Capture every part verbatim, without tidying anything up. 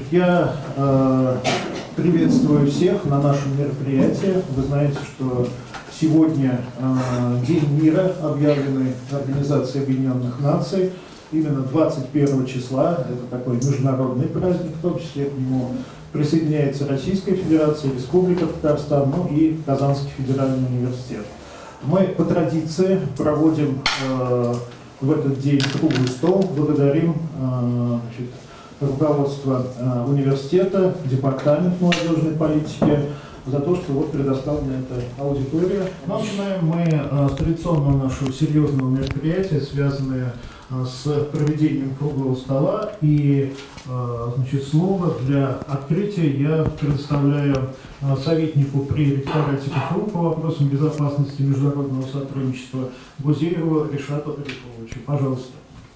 я э, приветствую всех на нашем мероприятии. Вы знаете, что сегодня э, День мира, объявленный Организацией Объединенных Наций, именно двадцать первого числа. Это такой международный праздник, в том числе к нему присоединяется Российская Федерация, Республика Татарстан, ну и Казанский федеральный университет. Мы по традиции проводим э, в этот день круглый стол, благодарим э, значит, руководство э, университета, департамент молодежной политики за то, что вот предоставлена эта аудитория. Начинаем мы э, с традиционного нашего серьезного мероприятия, связанное э, с проведением круглого стола. И э, значит, слово для открытия я предоставляю э, советнику при ректорате КФУ по вопросам безопасности и международного сотрудничества Гузееву Ришату Арифовичу. Пожалуйста.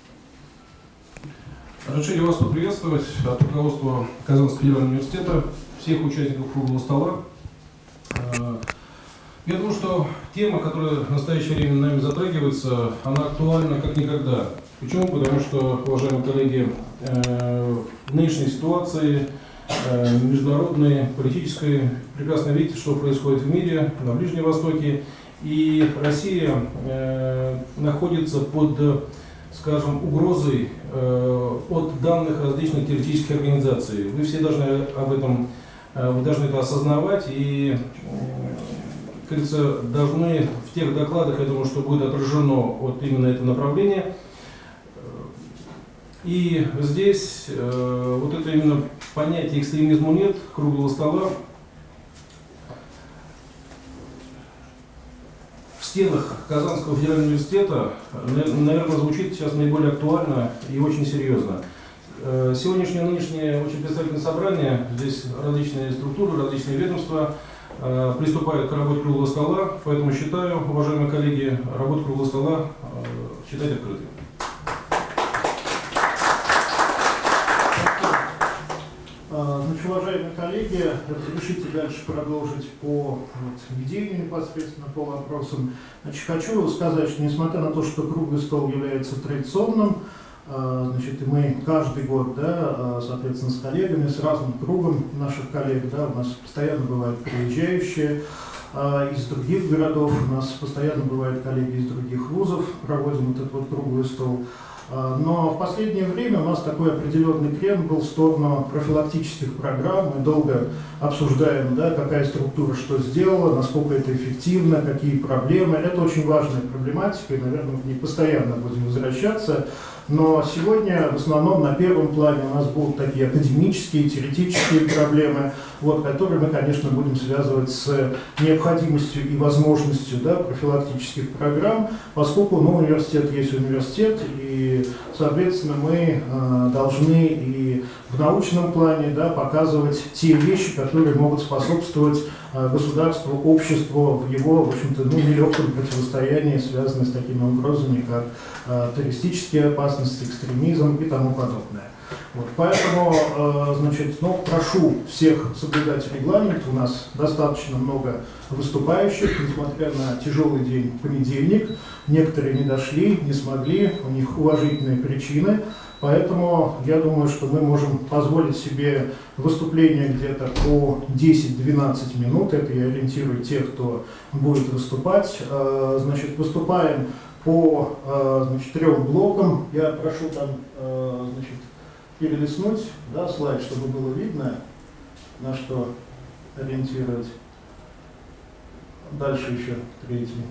Разрешите вас поприветствовать от руководства Казанского федерального университета, всех участников круглого стола. Я думаю, что тема, которая в настоящее время нами затрагивается, она актуальна как никогда. Почему? Потому что, уважаемые коллеги, в нынешней ситуации международной, политической, прекрасно видите, что происходит в мире, на Ближнем Востоке, и Россия находится под, скажем, угрозой от данных различных террористических организаций. Вы все должны об этом, вы должны это осознавать и, как говорится, должны в тех докладах, я думаю, что будет отражено вот именно это направление. И здесь вот это именно понятие экстремизму нет, круглого стола. В стенах Казанского федерального университета, наверное, звучит сейчас наиболее актуально и очень серьезно. Сегодняшнее, нынешнее очень представительное собрание, здесь различные структуры, различные ведомства приступают к работе круглого стола, поэтому считаю, уважаемые коллеги, работу круглого стола считать открытой. Значит, уважаемые коллеги, разрешите дальше продолжить по вот, ведению непосредственно по вопросам. Значит, хочу сказать, что несмотря на то, что круглый стол является традиционным, значит, и мы каждый год, да, соответственно, с коллегами, с разным кругом наших коллег, да, у нас постоянно бывают приезжающие из других городов, у нас постоянно бывают коллеги из других вузов, проводим вот этот вот круглый стол. Но в последнее время у нас такой определенный тренд был в сторону профилактических программ. Мы долго обсуждаем, да, какая структура что сделала, насколько это эффективно, какие проблемы. Это очень важная проблематика, и, наверное, мы к ней постоянно будем возвращаться. Но сегодня в основном на первом плане у нас будут такие академические, теоретические проблемы, вот, которые мы, конечно, будем связывать с необходимостью и возможностью, да, профилактических программ, поскольку, ну, университет есть университет, и, соответственно, мы э, должны и в научном плане, да, показывать те вещи, которые могут способствовать э, государству, обществу в его, в общем-то, ну, нелегком противостоянии, связанном с такими угрозами, как э, террористические опасности, экстремизм и тому подобное. Вот, поэтому, э, значит, ну, прошу всех соблюдать регламент. У нас достаточно много выступающих, несмотря на тяжелый день понедельник. Некоторые не дошли, не смогли, у них уважительные причины. Поэтому я думаю, что мы можем позволить себе выступление где-то по десять-двенадцать минут. Это я ориентирую тех, кто будет выступать. Э, значит, выступаем по э, значит, трем блокам. Я прошу там, э, значит, перелистнуть, да, слайд, чтобы было видно, на что ориентировать. Дальше еще третий.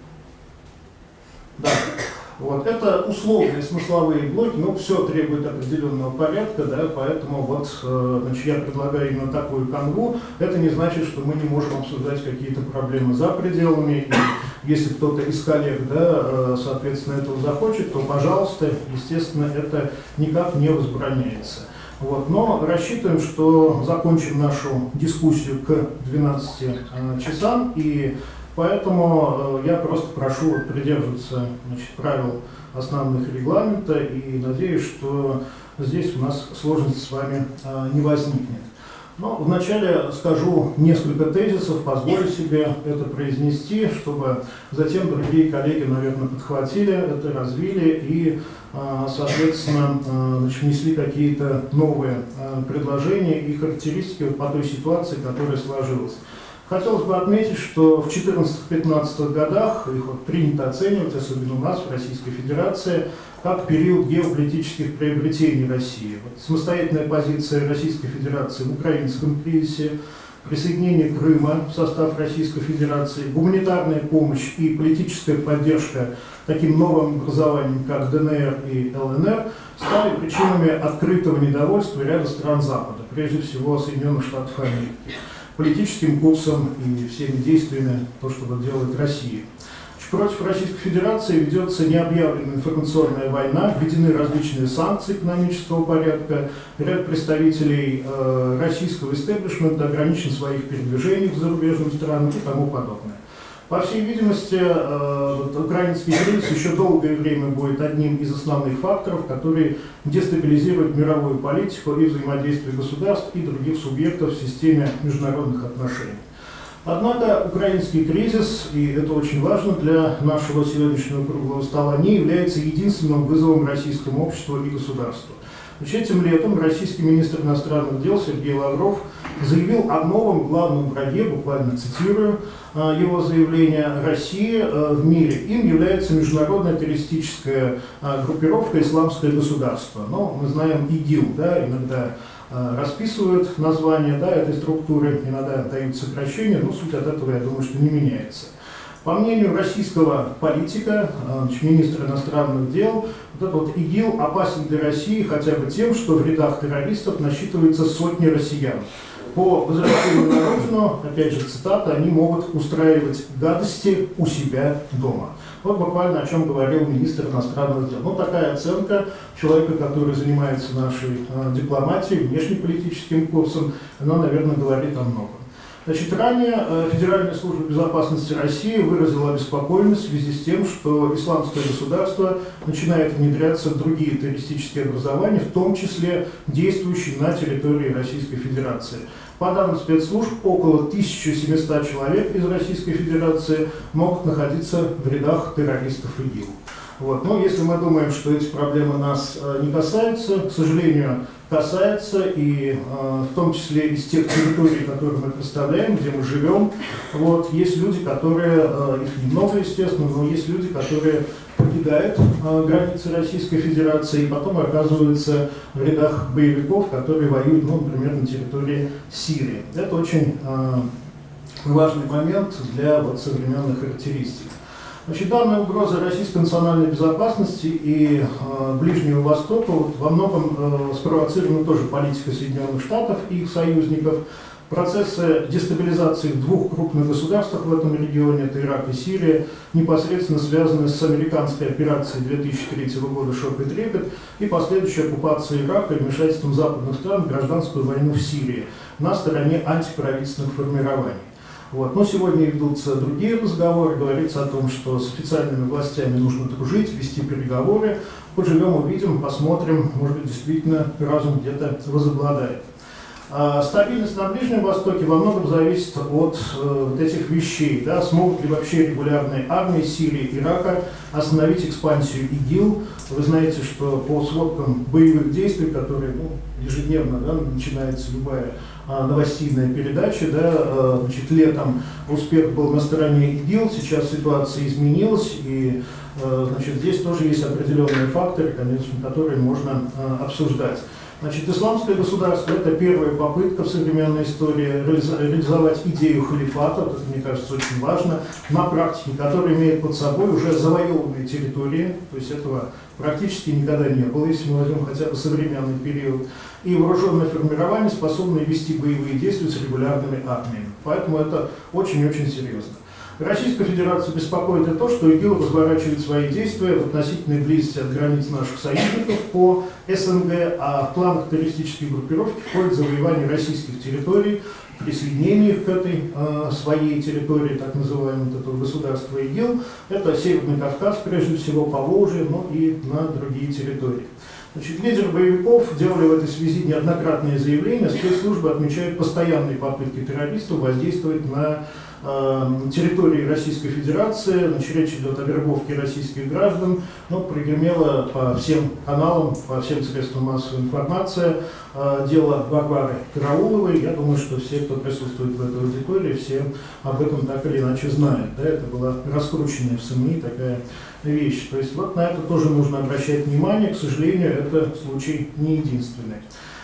Да. Вот. Это условные смысловые блоки, но все требует определенного порядка, да, поэтому вот, значит, я предлагаю именно такую канву. Это не значит, что мы не можем обсуждать какие-то проблемы за пределами. И если кто-то из коллег, да, соответственно, этого захочет, то, пожалуйста, естественно, это никак не возбраняется. Вот. Но рассчитываем, что закончим нашу дискуссию к двенадцати часам, и поэтому я просто прошу вот придерживаться, значит, правил основных регламента и надеюсь, что здесь у нас сложности с вами не возникнет. Но вначале скажу несколько тезисов, позволю себе это произнести, чтобы затем другие коллеги, наверное, подхватили это, развили и, соответственно, значит, внесли какие-то новые предложения и характеристики вот по той ситуации, которая сложилась. Хотелось бы отметить, что в четырнадцатых-пятнадцатых годах их вот принято оценивать, особенно у нас, в Российской Федерации, как период геополитических приобретений России. Вот самостоятельная позиция Российской Федерации в украинском кризисе, присоединение Крыма в состав Российской Федерации, гуманитарная помощь и политическая поддержка таким новым образованием, как ДНР и ЛНР, стали причинами открытого недовольства ряда стран Запада, прежде всего Соединенных Штатов Америки, политическим курсом и всеми действиями, то, что делает Россия. Против Российской Федерации ведется необъявленная информационная война, введены различные санкции экономического порядка, ряд представителей э, российского истеблишмента ограничен в своих передвижениях к зарубежным странам и тому подобное. По всей видимости, э, украинский кризис еще долгое время будет одним из основных факторов, который дестабилизирует мировую политику и взаимодействие государств и других субъектов в системе международных отношений. Однако украинский кризис, и это очень важно для нашего сегодняшнего круглого стола, не является единственным вызовом российскому обществу и государству. Значит, этим летом российский министр иностранных дел Сергей Лавров заявил о новом главном враге, буквально цитирую его заявление, России в мире. Им является международная террористическая группировка «Исламское государство». Но мы знаем ИГИЛ, да, иногда расписывают название, да, этой структуры, иногда дают сокращения, но суть от этого, я думаю, что не меняется. По мнению российского политика, министра иностранных дел, вот этот вот ИГИЛ опасен для России хотя бы тем, что в рядах террористов насчитывается сотни россиян. По возвращению на родину, опять же цитата, они могут устраивать гадости у себя дома. Вот буквально о чем говорил министр иностранных дел. Ну, такая оценка человека, который занимается нашей э, дипломатией, внешнеполитическим курсом, она, наверное, говорит о многом. Значит, ранее э, Федеральная служба безопасности России выразила обеспокоенность в связи с тем, что исламское государство начинает внедряться в другие террористические образования, в том числе действующие на территории Российской Федерации. По данным спецслужб, около тысячи семисот человек из Российской Федерации могут находиться в рядах террористов ИГИЛ. Вот. Но если мы думаем, что эти проблемы нас э, не касаются, к сожалению, касается, и э, в том числе из тех территорий, которые мы представляем, где мы живем. Вот. Есть люди, которые, э, их немного, естественно, но есть люди, которые покидают э, границы Российской Федерации и потом оказываются в рядах боевиков, которые воюют, ну, например, на территории Сирии. Это очень э, важный момент для вот, современных характеристик. Значит, данная угроза российской национальной безопасности и э, Ближнего Востока вот, во многом э, спровоцирована тоже политикой Соединенных Штатов и их союзников. Процессы дестабилизации в двух крупных государствах в этом регионе, это Ирак и Сирия, непосредственно связаны с американской операцией две тысячи третьего года «Шок и трепет» и последующей оккупацией Ирака и вмешательством западных стран в гражданскую войну в Сирии на стороне антиправительственных формирований. Вот. Но сегодня ведутся другие разговоры, говорится о том, что с официальными властями нужно дружить, вести переговоры. Поживем, увидим, посмотрим, может быть, действительно разум где-то возобладает. А стабильность на Ближнем Востоке во многом зависит от э, вот этих вещей. Да? Смогут ли вообще регулярные армии Сирии и Ирака остановить экспансию ИГИЛ? Вы знаете, что по сводкам боевых действий, которые ну, ежедневно да, начинается любая а, новостная передача, да, а, значит, летом успех был на стороне ИГИЛ, сейчас ситуация изменилась, и а, значит, здесь тоже есть определенные факторы, конечно, которые можно а, обсуждать. Значит, исламское государство – это первая попытка в современной истории реализовать идею халифата, вот это, мне кажется, очень важно, на практике, которая имеет под собой уже завоеванные территории, то есть этого практически никогда не было, если мы возьмем хотя бы современный период, и вооруженные формирования, способные вести боевые действия с регулярными армиями. Поэтому это очень-очень серьезно. Российскую Федерацию беспокоит и то, что ИГИЛ разворачивает свои действия в относительной близости от границ наших союзников по СНГ, а в планах террористической группировки входит завоевание российских территорий, присоединение их к этой э, своей территории, так называемого вот этого государства ИГИЛ. Это Северный Кавказ, прежде всего, Поволжье, но и на другие территории. Значит, лидеры боевиков делали в этой связи неоднократные заявления. Спецслужбы отмечают постоянные попытки террористов воздействовать на э, территории Российской Федерации. Значит, речь идет о вербовке российских граждан. Но прогремело по всем каналам, по всем средствам массовой информации э, дело Варвары Карауловой. Я думаю, что все, кто присутствует в этой аудитории, все об этом так или иначе знают. Да, это была раскрученная в СМИ такая вещь. То есть вот на это тоже нужно обращать внимание. К сожалению, это случай не единственный.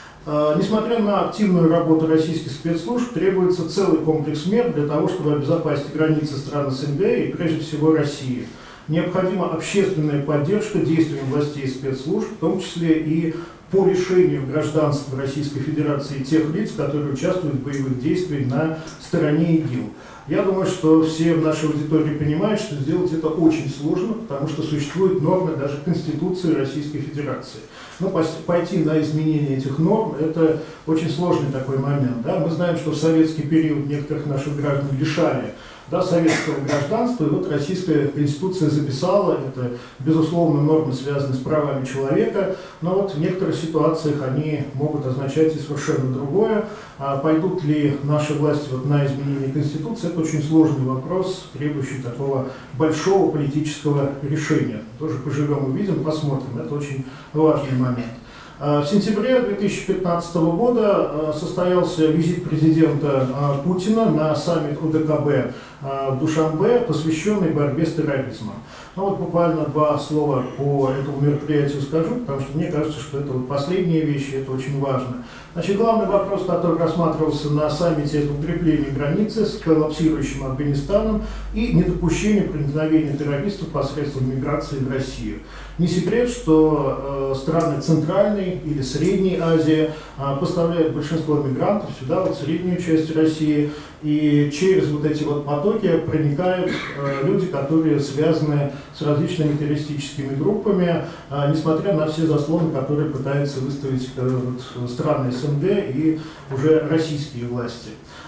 Э, несмотря на активную работу российских спецслужб, требуется целый комплекс мер для того, чтобы обезопасить границы стран СНГ и прежде всего России. Необходима общественная поддержка действиям властей и спецслужб, в том числе и по решению гражданства Российской Федерации тех лиц, которые участвуют в боевых действиях на стороне ИГИЛ. Я думаю, что все в нашей аудитории понимают, что сделать это очень сложно, потому что существуют нормы даже Конституции Российской Федерации. Но пойти на изменение этих норм – это очень сложный такой момент. Да? Мы знаем, что в советский период некоторых наших граждан лишали да, советского гражданства, и вот Российская Конституция записала, это, безусловно, нормы, связанные с правами человека, но вот в некоторых ситуациях они могут означать и совершенно другое. А пойдут ли наши власти вот на изменение Конституции, это очень сложный вопрос, требующий такого большого политического решения. Тоже поживем, увидим, посмотрим, это очень важный момент. В сентябре две тысячи пятнадцатого года состоялся визит президента Путина на саммит ОДКБ в Душанбе, посвященный борьбе с терроризмом. Ну вот буквально два слова по этому мероприятию скажу, потому что мне кажется, что это вот последние вещи, это очень важно. Значит, главный вопрос, который рассматривался на саммите, это укрепление границы с коллапсирующим Афганистаном и недопущение проникновения террористов посредством миграции в Россию. Не секрет, что э, страны Центральной или Средней Азии э, поставляют большинство мигрантов сюда, вот в среднюю часть России, и через вот эти вот потоки проникают э, люди, которые связаны с различными террористическими группами, э, несмотря на все заслоны, которые пытаются выставить э, вот, страны СНГ и уже российские власти.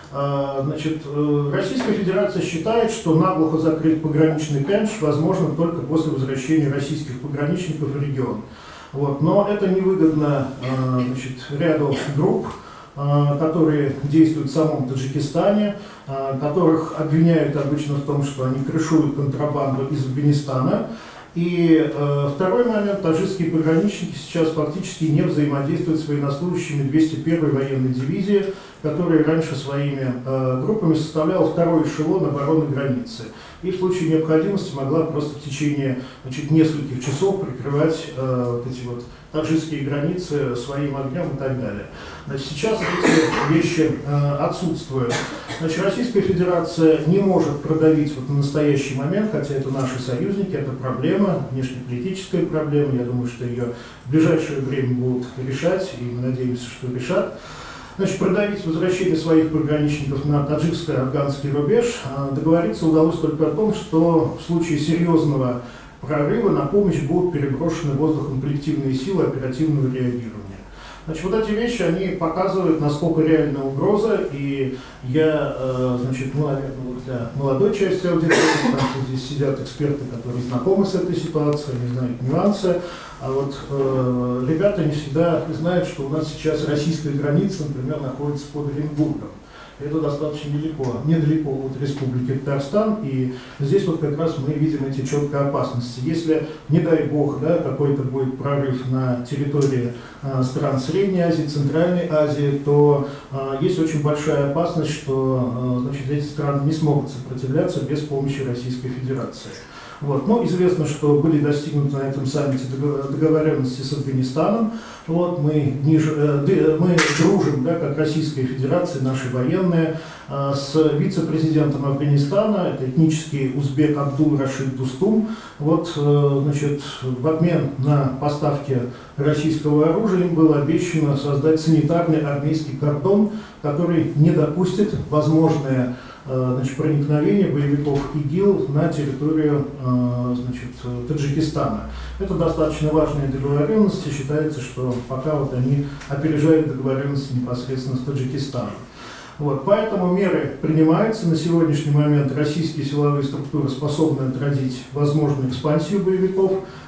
Значит, Российская Федерация считает, что наглухо закрыть пограничный Керчь возможно только после возвращения российских пограничников в регион. Вот. Но это невыгодно значит, ряду групп, которые действуют в самом Таджикистане, которых обвиняют обычно в том, что они крышуют контрабанду из Афганистана. И э, второй момент, таджикские пограничники сейчас фактически не взаимодействуют с военнослужащими двести первой военной дивизии, которая раньше своими э, группами составляла второй эшелон обороны границы. И в случае необходимости могла просто в течение значит, нескольких часов прикрывать э, вот эти вот таджикские границы своим огнем и так далее. Значит, сейчас эти вещи э, отсутствуют. Значит, Российская Федерация не может продавить вот на настоящий момент, хотя это наши союзники, это проблема, внешнеполитическая проблема. Я думаю, что ее в ближайшее время будут решать, и мы надеемся, что решат. Значит, продавить возвращение своих пограничников на таджикско-афганский рубеж договориться удалось только о том, что в случае серьезного прорыва на помощь будут переброшены воздухом коллективные силы оперативного реагирования. Значит, вот эти вещи, они показывают, насколько реальна угроза, и я, значит, ну, наверное, вот для молодой части аудитории, потому что здесь сидят эксперты, которые знакомы с этой ситуацией, они знают нюансы, а вот э, ребята не всегда знают, что у нас сейчас российская граница, например, находится под Оренбургом. Это достаточно недалеко, недалеко от Республики Татарстан, и здесь вот как раз мы видим эти четкие опасности. Если, не дай бог, да, какой-то будет прорыв на территории э, стран Средней Азии, Центральной Азии, то э, есть очень большая опасность, что э, значит, эти страны не смогут сопротивляться без помощи Российской Федерации. Вот. Ну, известно, что были достигнуты на этом саммите договоренности с Афганистаном. Вот, мы, ниже, э, мы дружим, да, как Российская Федерация, наши военные, э, с вице-президентом Афганистана, это этнический узбек Абдул Рашид Дустум. Вот, э, значит, в обмен на поставки российского оружия им было обещано создать санитарный армейский кордон, который не допустит возможное значит, проникновение боевиков ИГИЛ на территорию значит, Таджикистана. Это достаточно важные договоренности. Считается, что пока вот они опережают договоренности непосредственно с Таджикистаном. Вот, поэтому меры принимаются. На сегодняшний момент российские силовые структуры способны отразить возможную экспансию боевиков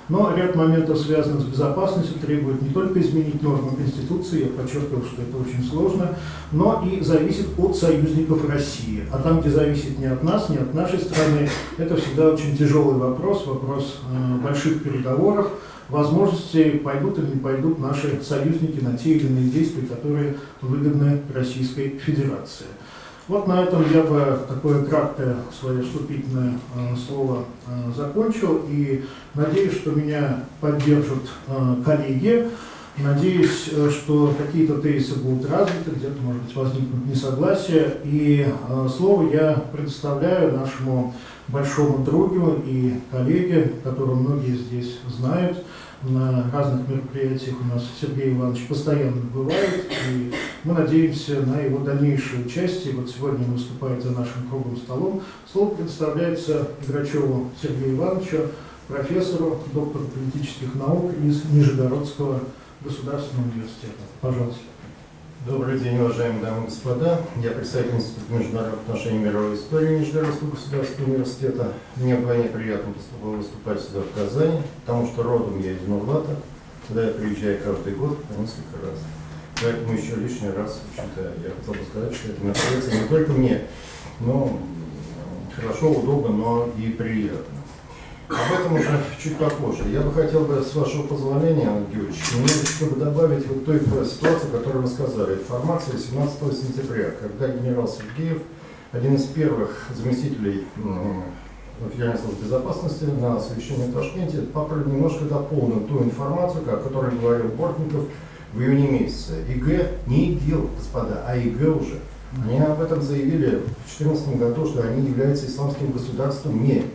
Но ряд моментов, связанных с безопасностью, требует не только изменить нормы Конституции, я подчеркивал, что это очень сложно, но и зависит от союзников России. А там, где зависит не от нас, не от нашей страны, это всегда очень тяжелый вопрос, вопрос э, больших переговоров, возможности, пойдут или не пойдут наши союзники на те или иные действия, которые выгодны Российской Федерации. Вот на этом я бы такое краткое свое вступительное э, слово э, закончил и надеюсь, что меня поддержат э, коллеги. Надеюсь, э, что какие-то тезисы будут развиты, где-то, может быть, возникнут несогласия. И э, слово я предоставляю нашему большому другу и коллеге, которого многие здесь знают. На разных мероприятиях у нас Сергей Иванович постоянно бывает, и мы надеемся на его дальнейшее участие. Вот сегодня он выступает за нашим круглым столом. Слово предоставляется Грачеву Сергею Ивановичу, профессору, доктору политических наук из Нижегородского государственного университета. Пожалуйста. Добрый день, уважаемые дамы и господа. Я представитель Института международных отношений и мировой истории Нижегородского государственного университета. Мне вдвойне приятно выступать сюда, в Казани, потому что родом я из Нурлата, куда я приезжаю каждый год по несколько раз. Поэтому еще лишний раз, в общем-то, я хотел бы сказать, что это мероприятие не только мне, но хорошо, удобно, но и приятно. Об этом уже чуть попозже. Я бы хотел бы, с вашего позволения, Андрей Георгиевич, немножечко бы добавить вот той ситуации, которую вы сказали. Информация семнадцатого сентября, когда генерал Сергеев, один из первых заместителей Федеральной службы безопасности на совещании в Ташкенте, немножко дополнил ту информацию, о которой говорил Бортников в июне месяце. ИГ не ИГИЛ, господа, а ИГ уже. Они об этом заявили в две тысячи четырнадцатом году, что они являются исламским государством не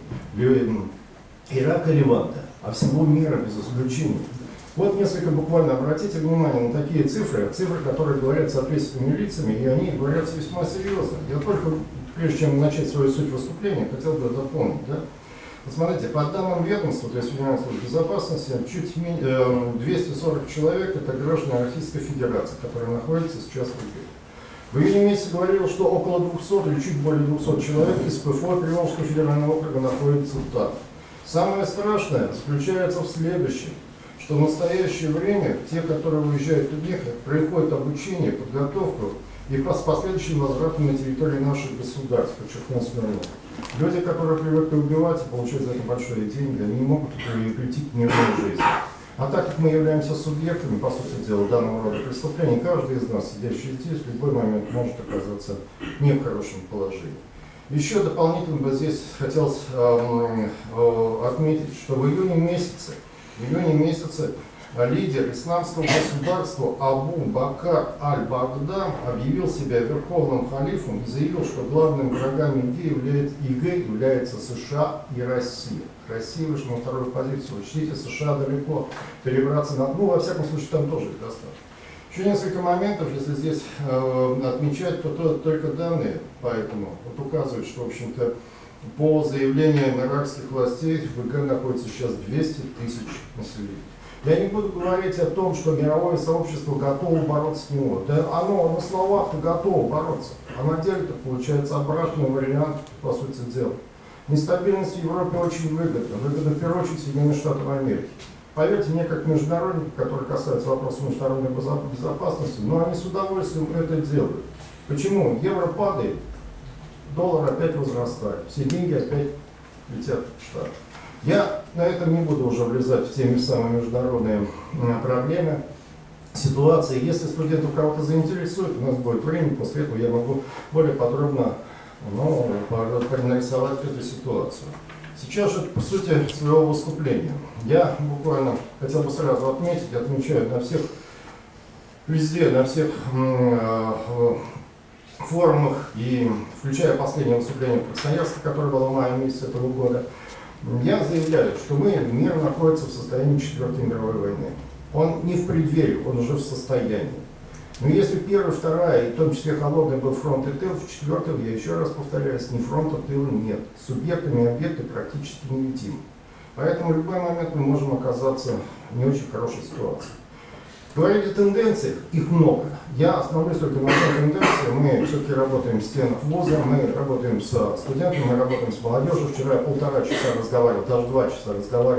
Ирака, Леванта, а всего мира без исключения. Вот несколько буквально обратите внимание на такие цифры, цифры, которые говорят соответственными лицами, и они говорят весьма серьезно. Я только, прежде чем начать свою суть выступления, хотел бы дополнить. Да? Вот смотрите, по данным ведомства, то есть Федеральной службы безопасности, чуть менее двести сорок человек это граждане Российской Федерации, которые находятся сейчас в ИГ. В июне месяце говорил, что около двухсот или чуть более двухсот человек из ПФО Приволжского федерального округа находится там. Самое страшное заключается в следующем, что в настоящее время те, которые уезжают в ИГ, проходят обучение, подготовку и с последующим возвратом на территории наших государств, подчеркну смирно. Люди, которые привыкли убивать и получать за это большие деньги, они не могут прийти к мирной жизни. А так как мы являемся субъектами, по сути дела, данного рода преступлений, каждый из нас, сидящий здесь, в любой момент может оказаться не в хорошем положении. Еще дополнительно бы здесь хотелось э, э, отметить, что в июне месяце, в июне месяце лидер исламского государства Абу Бакр аль-Багдад объявил себя верховным халифом и заявил, что главными врагами ИГ является, ИГ является США и Россия. Россия вышла на вторую позицию. Учтите, США далеко перебраться на дно, во всяком случае там тоже их достаточно. Еще несколько моментов, если здесь э, отмечать, то, то только данные, поэтому вот указывают, что, в общем-то, по заявлению иракских властей в ИГ находится сейчас двести тысяч населения. Я не буду говорить о том, что мировое сообщество готово бороться с него. Да оно на словах-то готово бороться, а на деле-то получается обратный вариант, по сути дела. Нестабильность в Европе очень выгодна, выгодна в первую очередь Соединенных Штатов Америки. Поверьте мне, как международник, который касается вопросов международной безопасности, но они с удовольствием это делают. Почему? Евро падает, доллар опять возрастает, все деньги опять летят в Штаты. Я на этом не буду уже влезать в те самые международные проблемы, ситуации. Если студентов кого-то заинтересует, у нас будет время, после этого я могу более подробно ну, нарисовать эту ситуацию. Сейчас же, по сути своего выступления, я буквально хотел бы сразу отметить, отмечаю на всех, везде, на всех э, форумах, и включая последнее выступление в Красноярске, которое было в мае месяце этого года, я заявляю, что мы, мир находится в состоянии Четвертой мировой войны. Он не в преддверии, он уже в состоянии. Но если первая, вторая, и в том числе холодный был фронт и тыл, в четвертом, я еще раз повторяюсь, ни фронта, тыла нет. Субъектами объекты практически невидимы. Поэтому в любой момент мы можем оказаться в не очень хорошей ситуации. Говорить о тенденциях, их много. Я остановлюсь только на одной тенденции. Мы все-таки работаем в стенах вуза, мы работаем с студентами, мы работаем с молодежью. Вчера я полтора часа разговаривал, даже два часа разговаривал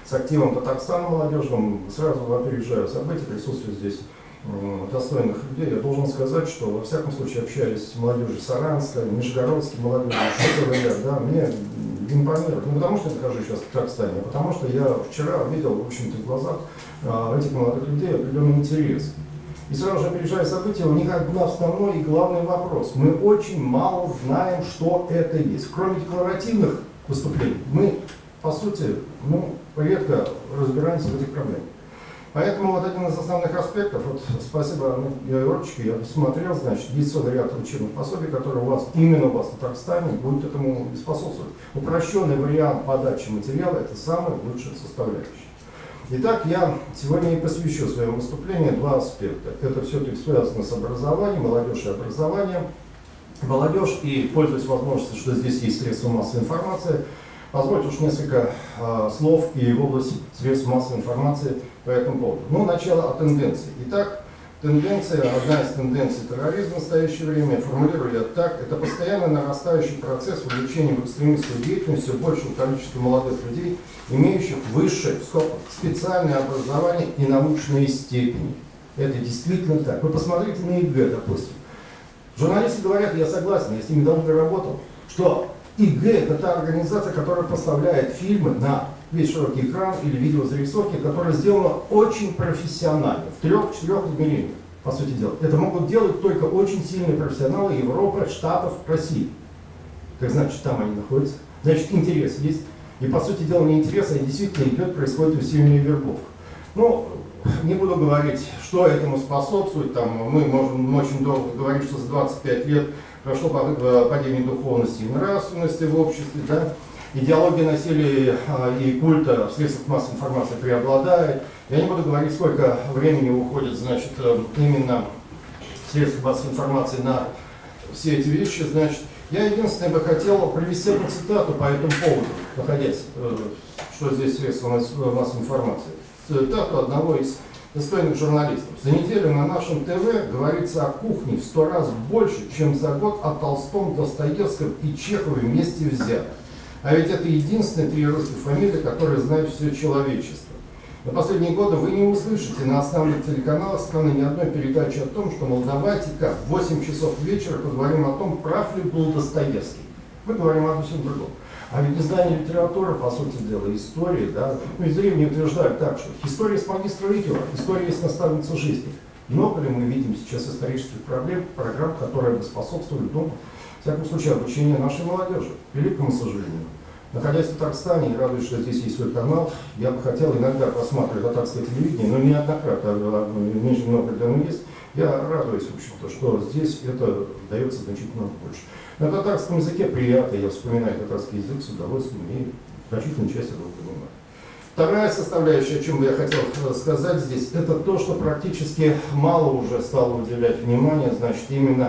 с активом Татарстана молодежным, сразу опережаю события, присутствие здесь достойных людей. Я должен сказать, что во всяком случае общались с молодежью Саранска, Нижегородской молодежью, ШТВ, да, мне импонирует. Не потому что я нахожусь сейчас в Татарстане, а потому что я вчера видел, в общем-то, в глазах а, этих молодых людей определенный интерес. И сразу же опережая события, у них основной и главный вопрос. Мы очень мало знаем, что это есть. Кроме декларативных выступлений, мы, по сути, ну, редко разбираемся в этих проблемах. Поэтому вот один из основных аспектов, вот спасибо Юрочке, я посмотрел, значит, есть целый ряд учебных пособий, которые у вас, именно у вас в Татарстане, будут этому способствовать. Упрощенный вариант подачи материала – это самая лучшая составляющая. Итак, я сегодня и посвящу своему выступлению два аспекта. Это все-таки связано с образованием, молодежь и образованием. Молодежь, и пользуясь возможностью, что здесь есть средства массовой информации, позвольте уж несколько э, слов и в области средств массовой информации по этому поводу. Ну, начало о тенденции. Итак, тенденция, одна из тенденций терроризма в настоящее время, формулирую я так, это постоянно нарастающий процесс увлечения в экстремистской деятельности все большего количества молодых людей, имеющих высшее, специальное образование и научные степени. Это действительно так. Вы посмотрите на ЕГЭ, допустим. Журналисты говорят, я согласен, я с ними долго работал, что ИГЭ – это та организация, которая поставляет фильмы на весь широкий экран или видеозарисовки, которая сделана очень профессионально, в трех-четырех измерениях, по сути дела. Это могут делать только очень сильные профессионалы Европы, Штатов, России. Как значит, там они находятся? Значит, интерес есть. И, по сути дела, не интерес, а действительно идет, происходит усиленная вербовка. Ну, не буду говорить, что этому способствует. Там, мы можем очень долго говорить, что за двадцать пять лет прошло падение духовности и нравственности в обществе, да? Идеология насилия и культа в средствах массовой информации преобладает. Я не буду говорить, сколько времени уходит, значит, именно в средствах массовой информации на все эти вещи. Значит, я единственное бы хотел привести одну цитату по этому поводу, находясь, что здесь средства массовой информации. Цитату одного из достойных журналистов. За неделю на нашем ТВ говорится о кухне в сто раз больше, чем за год о Толстом, Достоевском и Чехове вместе взятых. А ведь это единственные три русских фамилии, которые знают все человечество. На последние годы вы не услышите на основных телеканалах страны ни одной передачи о том, что, мол, давайте как, в восемь часов вечера поговорим о том, прав ли был Достоевский. Мы говорим обо всем другом. А ведь незнание литературы, по сути дела, истории, да, ну, из древних утверждают так, что история есть магистр литера, история есть наставница жизни. Много ли мы видим сейчас исторических проблем, программ, которые бы способствовали, ну, в всяком случае, обучению нашей молодежи, к великому сожалению. Находясь в Татарстане и радуясь, что здесь есть свой канал, я бы хотел иногда просматривать татарское телевидение, но неоднократно, в Нижнем Новгороде оно есть. Я радуюсь, в общем-то, что здесь это дается значительно больше. На татарском языке приятно, я вспоминаю татарский язык с удовольствием и значительную часть этого понимаю. Вторая составляющая, о чем бы я хотел сказать здесь, это то, что практически мало уже стало уделять внимание, значит, именно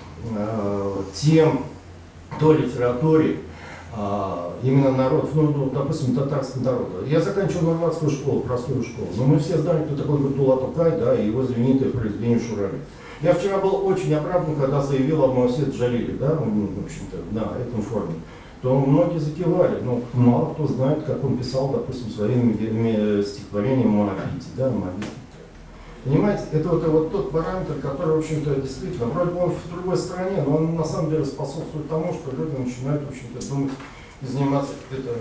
э, тем, той литературе, А, именно народ, ну, ну, допустим, татарского народа. Я заканчивал нормандскую школу, простую школу, но мы все знаем, кто такой Гатула Тукай, да, и его знаменитое произведение Шурали. Я вчера был очень оправдан, когда заявил об Муасет Джалиле, да, ну, в общем-то, на этом форуме, то многие закивали, но мало кто знает, как он писал, допустим, своим стихотворением Моабите, да, Моабите. Понимаете, это вот, вот тот параметр, который, в общем-то, действительно, вроде бы он в другой стране, но он на самом деле способствует тому, что люди начинают, в общем-то, думать и заниматься это,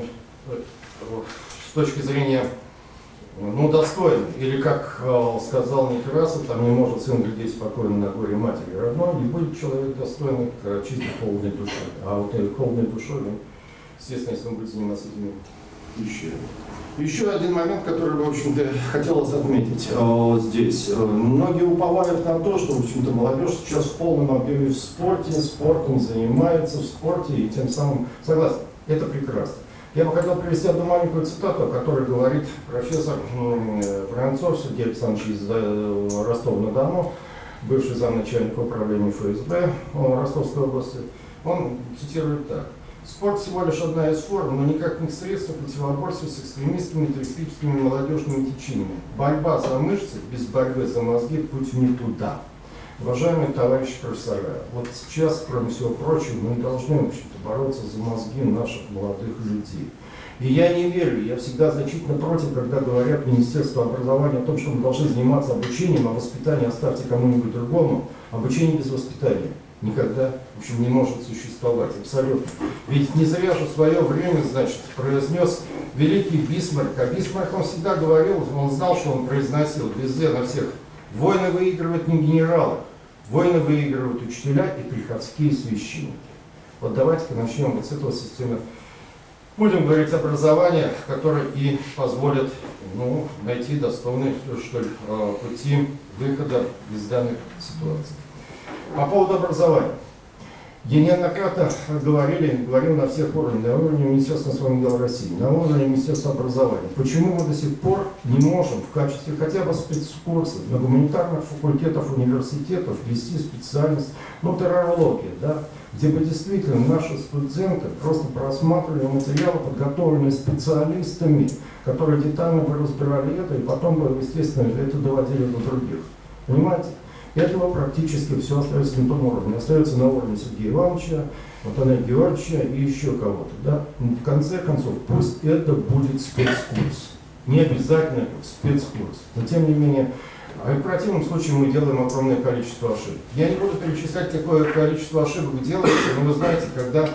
с точки зрения, ну, достойно. Или, как э, сказал Некрасов, там не может сын глядеть спокойно на горе матери родной, не будет человек достойный к чистой холодной душе. А вот этой холодной душой, ну, естественно, если он будет заниматься этими вещами. Еще один момент, который, в общем-то, хотелось отметить э, здесь. Многие уповают на то, что, в общем-то, молодежь сейчас в полном объеме в спорте, спортом занимается в спорте и тем самым согласен. Это прекрасно. Я бы хотел привести одну маленькую цитату, о которой говорит профессор э, Воронцов Сергей Александрович из э, Ростова-на-Дону, бывший замначальника управления эф эс бэ э, Ростовской области. Он цитирует так. Спорт всего лишь одна из форм, но никак не средство противоборства с экстремистскими, террористическими молодежными течениями. Борьба за мышцы без борьбы за мозги – путь не туда. Уважаемые товарищи профессора, вот сейчас, кроме всего прочего, мы должны, в общем-то, бороться за мозги наших молодых людей. И я не верю, я всегда значительно против, когда говорят Министерство образования о том, что мы должны заниматься обучением, а воспитание оставьте кому-нибудь другому. Обучение без воспитания никогда, в общем, не может существовать, абсолютно. Ведь не зря же в свое время, значит, произнес великий Бисмарк. А Бисмарк, он всегда говорил, он знал, что он произносил везде, на всех. Войны выигрывают не генералы, войны выигрывают учителя и приходские священники. Вот давайте-ка начнем вот с этого системы. Будем говорить образование, которое и позволит, ну, найти достойные, что ли, пути выхода из данных ситуаций. По поводу образования. Я неоднократно говорили, говорил на всех уровнях, на уровне Министерства иностранных дел России, на уровне Министерства образования. Почему мы до сих пор не можем в качестве хотя бы спецкурсов на гуманитарных факультетах университетов ввести специальность, ну, террорология, да, где бы действительно наши студенты просто просматривали материалы, подготовленные специалистами, которые детально бы разбирали это и потом бы, естественно, это доводили до других. Понимаете? Этого практически все остается на том уровне. Остается на уровне Сергея Ивановича, Антона Георгиевича и еще кого-то. Да? В конце концов, пусть это будет спецкурс. Не обязательно спецкурс. Но тем не менее, в противном случае мы делаем огромное количество ошибок. Я не буду перечислять, какое количество ошибок делается, но вы знаете, когда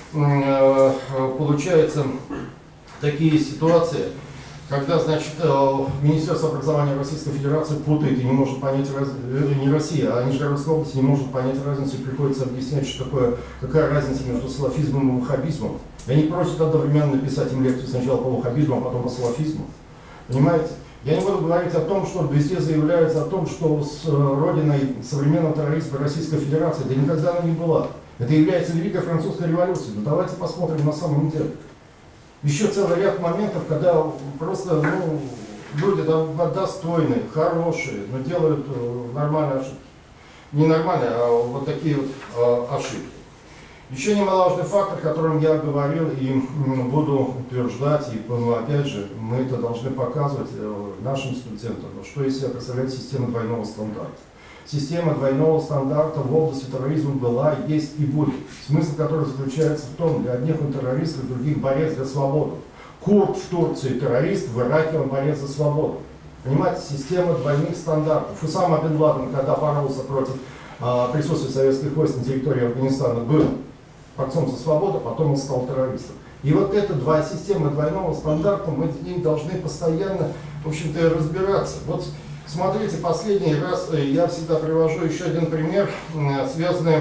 э, получаются такие ситуации, когда, значит, Министерство образования Российской Федерации путает и не может понять, не Россия, а Нижегородская область не может понять разницу, и приходится объяснять, что такое, какая разница между салафизмом и ваххабизмом. И они просят одновременно написать им лекцию сначала по ваххабизму, а потом по салафизму. Понимаете? Я не буду говорить о том, что везде заявляется о том, что с родиной современного терроризма Российской Федерации, да никогда она не была. Это является Великой Французской революцией. Но давайте посмотрим на самом деле. Еще целый ряд моментов, когда просто, ну, люди там достойные, хорошие, но делают нормальные ошибки. Не нормальные, а вот такие вот а, ошибки. Еще немаловажный фактор, о котором я говорил и буду утверждать, и опять же, мы это должны показывать нашим студентам, что из себя представляет система двойного стандарта. Система двойного стандарта в области терроризма была, есть и будет. Смысл которой заключается в том, для одних он террорист, для других борец за свободу. Курд в Турции террорист, в Ираке он борец за свободу. Понимаете, система двойных стандартов. Усама бен Ладен, когда боролся против а, присутствия советских войск на территории Афганистана, был борцом за свободу, потом он стал террористом. И вот эта два системы двойного стандарта, мы в ней должны постоянно, в общем-то, разбираться. Вот смотрите, последний раз я всегда привожу еще один пример, связанный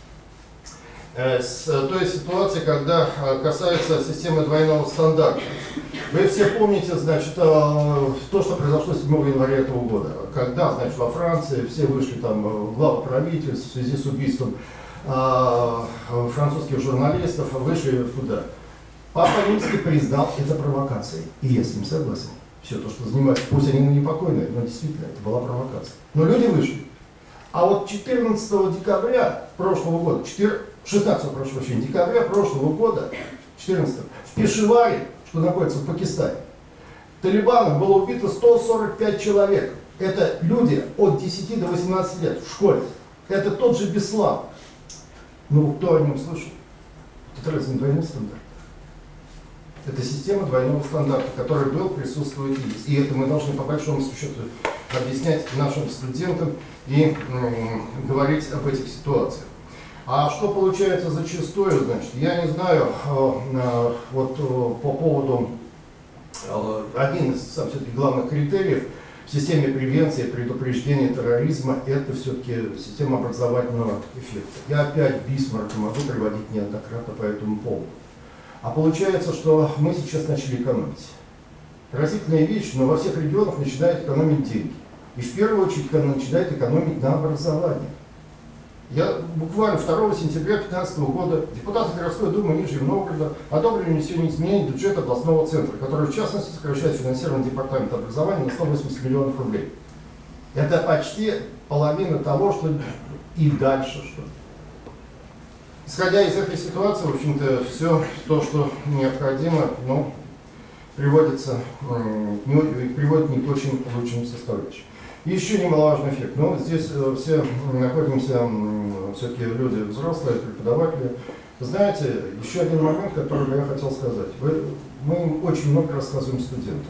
с той ситуацией, когда касается системы двойного стандарта. Вы все помните, значит, то, что произошло седьмого января этого года, когда, значит, во Франции все вышли там главы правительств в связи с убийством французских журналистов, вышли туда. Папа Римский признал это провокацией, и я с ним согласен. Все то, что занимается, пусть они непокойные, но действительно это была провокация. Но люди вышли. А вот четырнадцатого декабря прошлого года, шестнадцатого, прошу прощения, декабря прошлого года, четырнадцатого, в Пешаваре, что находится в Пакистане, талибаном было убито сто сорок пять человек. Это люди от десяти до восемнадцати лет в школе. Это тот же Беслан. Ну, кто о нем слышал? Это разве не двойной стандарт? Это система двойного стандарта, который был, присутствует и есть. И это мы должны по большому счету объяснять нашим студентам и м, говорить об этих ситуациях. А что получается зачастую, значит, я не знаю, э, э, вот э, по поводу, э, один из все-таки главных критериев в системе превенции и предупреждения терроризма – это все-таки система образовательного эффекта. Я опять Бисмарка могу приводить неоднократно по этому поводу. А получается, что мы сейчас начали экономить. Поразительная вещь, но во всех регионах начинают экономить деньги. И в первую очередь начинают экономить на образовании. Я буквально второго сентября две тысячи пятнадцатого года депутаты городской думы Нижнего Новгорода одобрили внесение изменений в бюджет областного центра, который в частности сокращает финансирование департамента образования на сто восемьдесят миллионов рублей. Это почти половина того, что и дальше что. Исходя из этой ситуации, в общем-то, все то, что необходимо, ну, приводится, не, приводит не к очень лучшим составляющим. И еще немаловажный эффект. Ну, здесь все находимся, все-таки люди взрослые, преподаватели, Знаете, еще один момент, который я хотел сказать. Вы, мы очень много рассказываем студентам.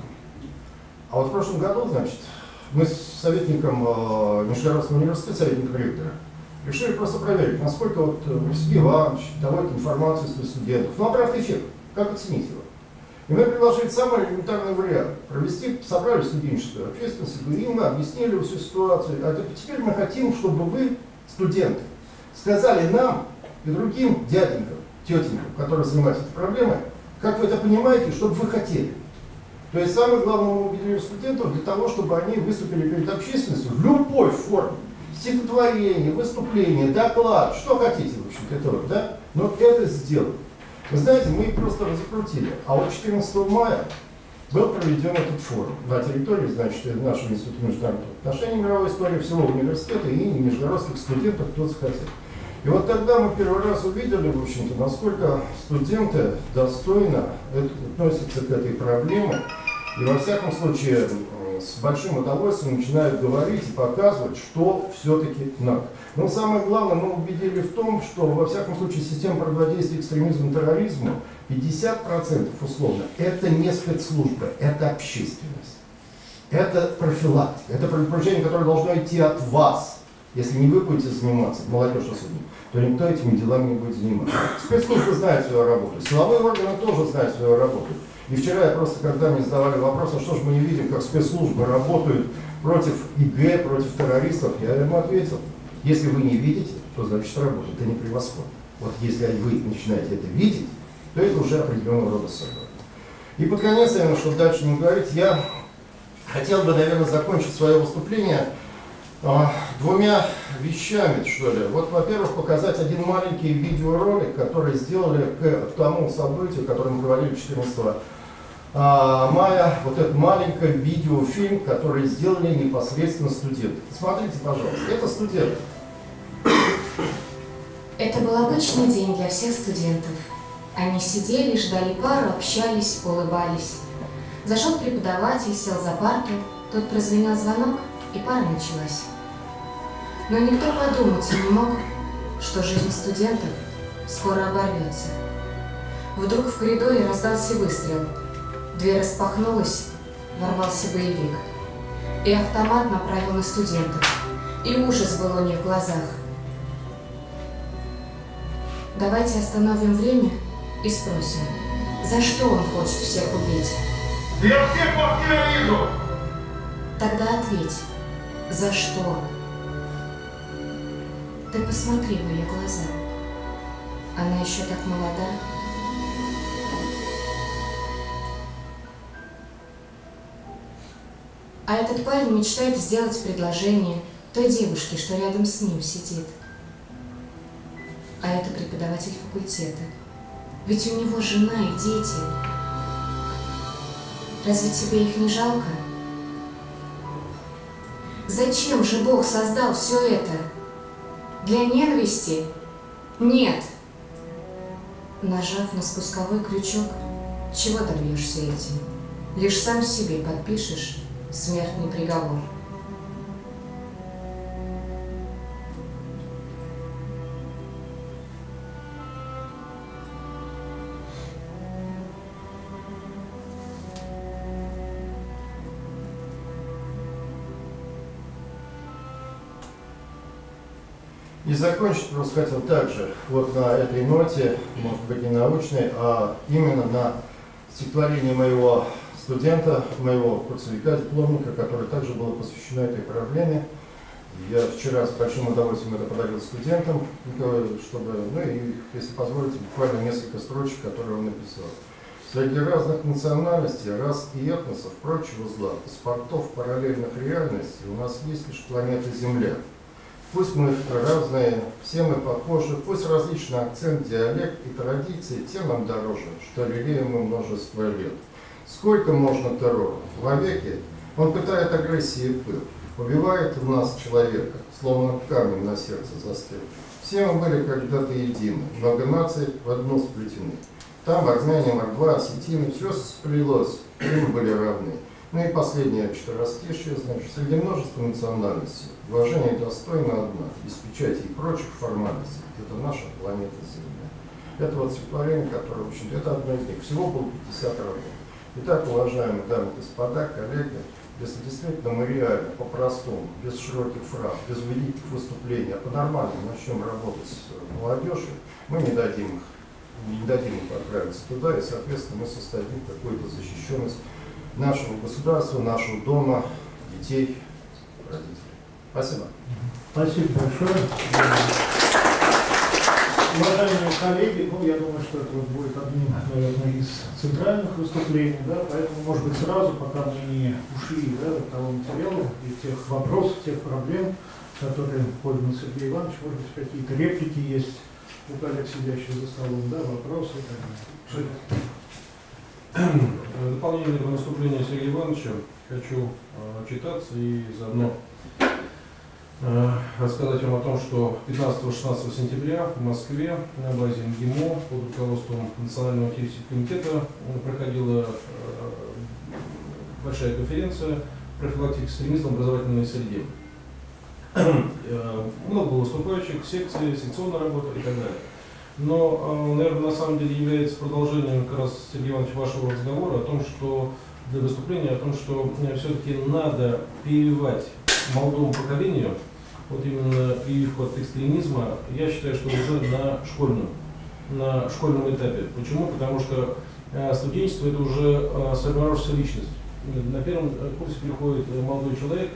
А вот в прошлом году, значит, мы с советником э, Нижегородского университета, советником ректора, решили просто проверить, насколько вот Сергей Иванович давает информацию своих студентов. Ну, обратный эффект, как оценить его. И мы предложили самый элементарный вариант. Провести, собрали студенческую общественность, им объяснили всю ситуацию. А теперь мы хотим, чтобы вы, студенты, сказали нам и другим дяденькам, тетенькам, которые занимаются этой проблемой, как вы это понимаете, что бы вы хотели. То есть самое главное, мы убедили студентов для того, чтобы они выступили перед общественностью в любой форме. Стихотворение, выступление, доклад, что хотите, в общем-то, этого, да? Но это сделано. Вы знаете, мы их просто закрутили. А вот четырнадцатого мая был проведен этот форум на территории, значит, нашего института международных отношений, мировой истории, всего университета и нижегородских студентов, кто захотел. И вот тогда мы первый раз увидели, в общем-то, насколько студенты достойно относятся к этой проблеме. И во всяком случае с большим удовольствием начинают говорить и показывать, что все-таки надо. Но самое главное, мы убедили в том, что во всяком случае система противодействия экстремизму и терроризму пятьдесят процентов условно это не спецслужбы, это общественность. Это профилактика, это предупреждение, которое должно идти от вас. Если не вы будете заниматься, молодежь особенно, то никто этими делами не будет заниматься. Спецслужбы знают свою работу, силовые органы тоже знают свою работу. И вчера я просто, когда мне задавали вопрос, а что же мы не видим, как спецслужбы работают против ИГ, против террористов, я ему ответил, если вы не видите, то значит работа, это не превосходно. Вот если вы начинаете это видеть, то это уже определенного рода собой. И под конец, наверное, чтобы дальше не говорить, я хотел бы, наверное, закончить свое выступление а, двумя вещами, что ли. Вот, во-первых, показать один маленький видеоролик, который сделали к тому событию, которое мы проводили четырнадцатого мая, вот этот маленький видеофильм, который сделали непосредственно студенты. Смотрите, пожалуйста, это студенты. Это был обычный день для всех студентов. Они сидели, ждали пару, общались, улыбались. Зашел преподаватель, сел за парту, тут прозвенел звонок, и пара началась. Но никто подумать не мог, что жизнь студентов скоро оборвется. Вдруг в коридоре раздался выстрел. Дверь распахнулась, ворвался боевик. И автомат направил на студентов. И ужас был у них в глазах. Давайте остановим время и спросим, за что он хочет всех убить? Я всех вас ненавижу! Тогда ответь, за что? Ты посмотри в ее глаза. Она еще так молода. А этот парень мечтает сделать предложение той девушке, что рядом с ним сидит. А это преподаватель факультета. Ведь у него жена и дети. Разве тебе их не жалко? Зачем же Бог создал все это? Для ненависти? Нет. Нажав на спусковой крючок, чего добьешься этим? Лишь сам себе подпишешь смертный приговор. И закончить просто хотел также вот на этой ноте, может быть не научной, а именно на стихотворении моего студента, моего курсовика, дипломника, которое также было посвящено этой проблеме. Я вчера с большим удовольствием это подарил студентам, чтобы, ну и, если позволите, буквально несколько строчек, которые он написал. Среди разных национальностей, рас и этносов, прочего зла, паспортов параллельных реальностей у нас есть лишь планета Земля. Пусть мы разные, все мы похожи, пусть различный акцент, диалект и традиции, тем нам дороже, что лелеем мы множество лет. Сколько можно террора? Вовеки он питает агрессии и пыл, убивает в нас человека, словно камень на сердце застыл. Все мы были когда-то едины, много наций в одну сплетены. Там армяне, мордва, осетины, все сплелось, и мы были равны. Ну и последнее четверостишее, значит, среди множества национальностей уважение достойно одна, без печати и прочих формальностей. Это наша планета Земля. Это вот стихотворение, которое, в общем-то, это одно из них. Всего было пятьдесят работ. Итак, уважаемые дамы и господа, коллеги, если действительно мы реально, по-простому, без широких фраз, без великих выступлений, а по-нормальному начнем работать с молодежью, мы не дадим их, не дадим им отправиться туда, и, соответственно, мы создадим какую-то защищенность нашего государства, нашего дома, детей, родителей. Спасибо. Спасибо большое. Уважаемые коллеги, ну, я думаю, что это вот будет одним, наверное, из центральных выступлений, да, поэтому, может быть, сразу, пока мы не ушли, да, от того материала и тех вопросов, тех проблем, которые поднял Сергей Иванович, может быть, какие-то реплики есть у коллег, сидящих за столом, да, вопросы и так далее. В дополнение к выступлению Сергея Ивановича хочу э, отчитаться и заодно э, рассказать вам о том, что пятнадцатого-шестнадцатого сентября в Москве на базе МГИМО под руководством Национального теоретического комитета проходила э, большая конференция «Профилактика экстремизма в образовательной среде». Много было выступающих, секции, секционная работа и так далее. Но, наверное, на самом деле является продолжением как раз, Сергей Иванович, вашего разговора о том, что для выступления, о том, что все-таки надо прививать молодому поколению, вот именно прививку от экстремизма, я считаю, что уже на школьном, на школьном этапе. Почему? Потому что студенчество — это уже сформировавшаяся личность. На первом курсе приходит молодой человек,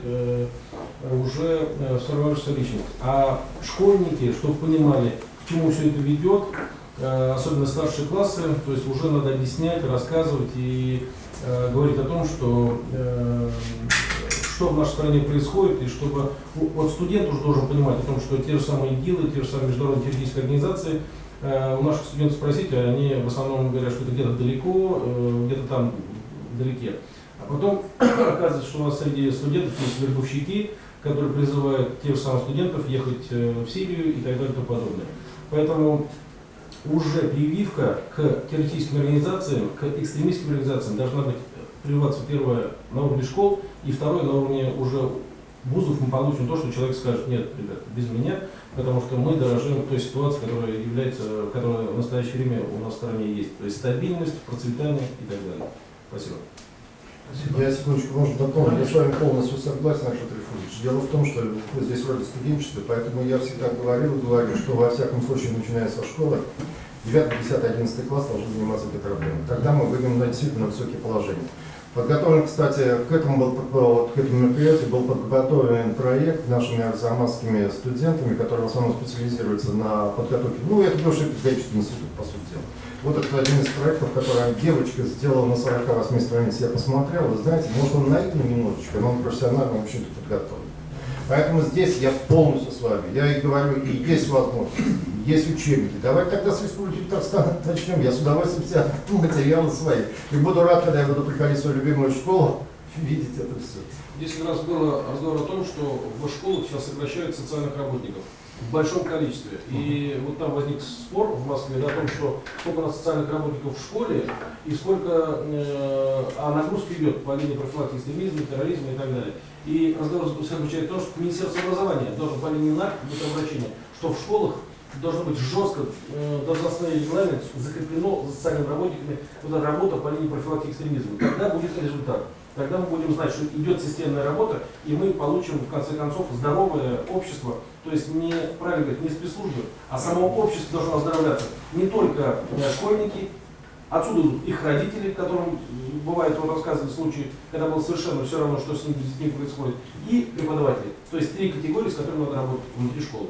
уже сформировавшаяся личность. А школьники, чтобы понимали, к чему все это ведет, особенно старшие классы, то есть уже надо объяснять, рассказывать и э, говорить о том, что, э, что в нашей стране происходит, и чтобы вот студент уже должен понимать о том, что те же самые ИГИЛы, те же самые международные террористические организации, э, у наших студентов спросите, они в основном говорят, что это где-то далеко, э, где-то там вдалеке. А потом оказывается, что у нас среди студентов есть вербовщики, которые призывают тех же самых студентов ехать в Сирию и так далее и тому подобное. Поэтому уже прививка к террористическим организациям, к экстремистским организациям должна быть прививаться, первое, на уровне школ, и второе, на уровне уже вузов мы получим то, что человек скажет: нет, ребят, без меня, потому что мы дорожим той ситуацией, которая является, которая в настоящее время у нас в стране есть. То есть стабильность, процветание и так далее. Спасибо. Я секундочку, может, дополнить. Я с вами полностью согласен, Александр Трифонович. Дело в том, что вы здесь вроде студенчество, поэтому я всегда говорил и говорю, что во всяком случае, начиная со школы, девятый, десятый, одиннадцатый класс должны заниматься этой проблемой. Тогда мы выйдем на действительно высокие положения. Подготовлен, кстати, к этому, был, к этому мероприятию был подготовлен проект нашими арзамасскими студентами, которые в основном специализируются на подготовке. Ну, это бывший педагогический институт, по сути дела. Вот это один из проектов, который девочка сделала на сорока восьми страницах. Я посмотрел, вы знаете, может, он наивный немножечко, но он профессионально, в общем-то, подготовлен. Поэтому здесь я полностью с вами. Я и говорю, и есть возможность, есть учебники. Давайте тогда с Республики Татарстан начнем. Я с удовольствием все материалы свои. И буду рад, когда я буду приходить в свою любимую школу, видеть это все. Здесь как раз был разговор о том, что в школах сейчас сокращают социальных работников в большом количестве. И вот там возник спор в Москве, да, о том, что сколько у нас социальных работников в школе и сколько э, а нагрузка идет по линии профилактики экстремизма, терроризма и так далее. И разговор заключается в том, что Министерство образования должно по линии НАК быть обращение, что в школах должно быть жестко э, должностной регламент, закреплено за социальными работниками вот эта работа по линии профилактики экстремизма. Тогда будет результат. Тогда мы будем знать, что идет системная работа, и мы получим, в конце концов, здоровое общество. То есть не, правильно говорить, не спецслужбы, а само общество должно оздоровляться. Не только школьники, отсюда идут их родители, которым бывает, вот рассказывали случаи, когда было совершенно все равно, что с ними, с ними происходит, и преподаватели. То есть три категории, с которыми надо работать внутри школы.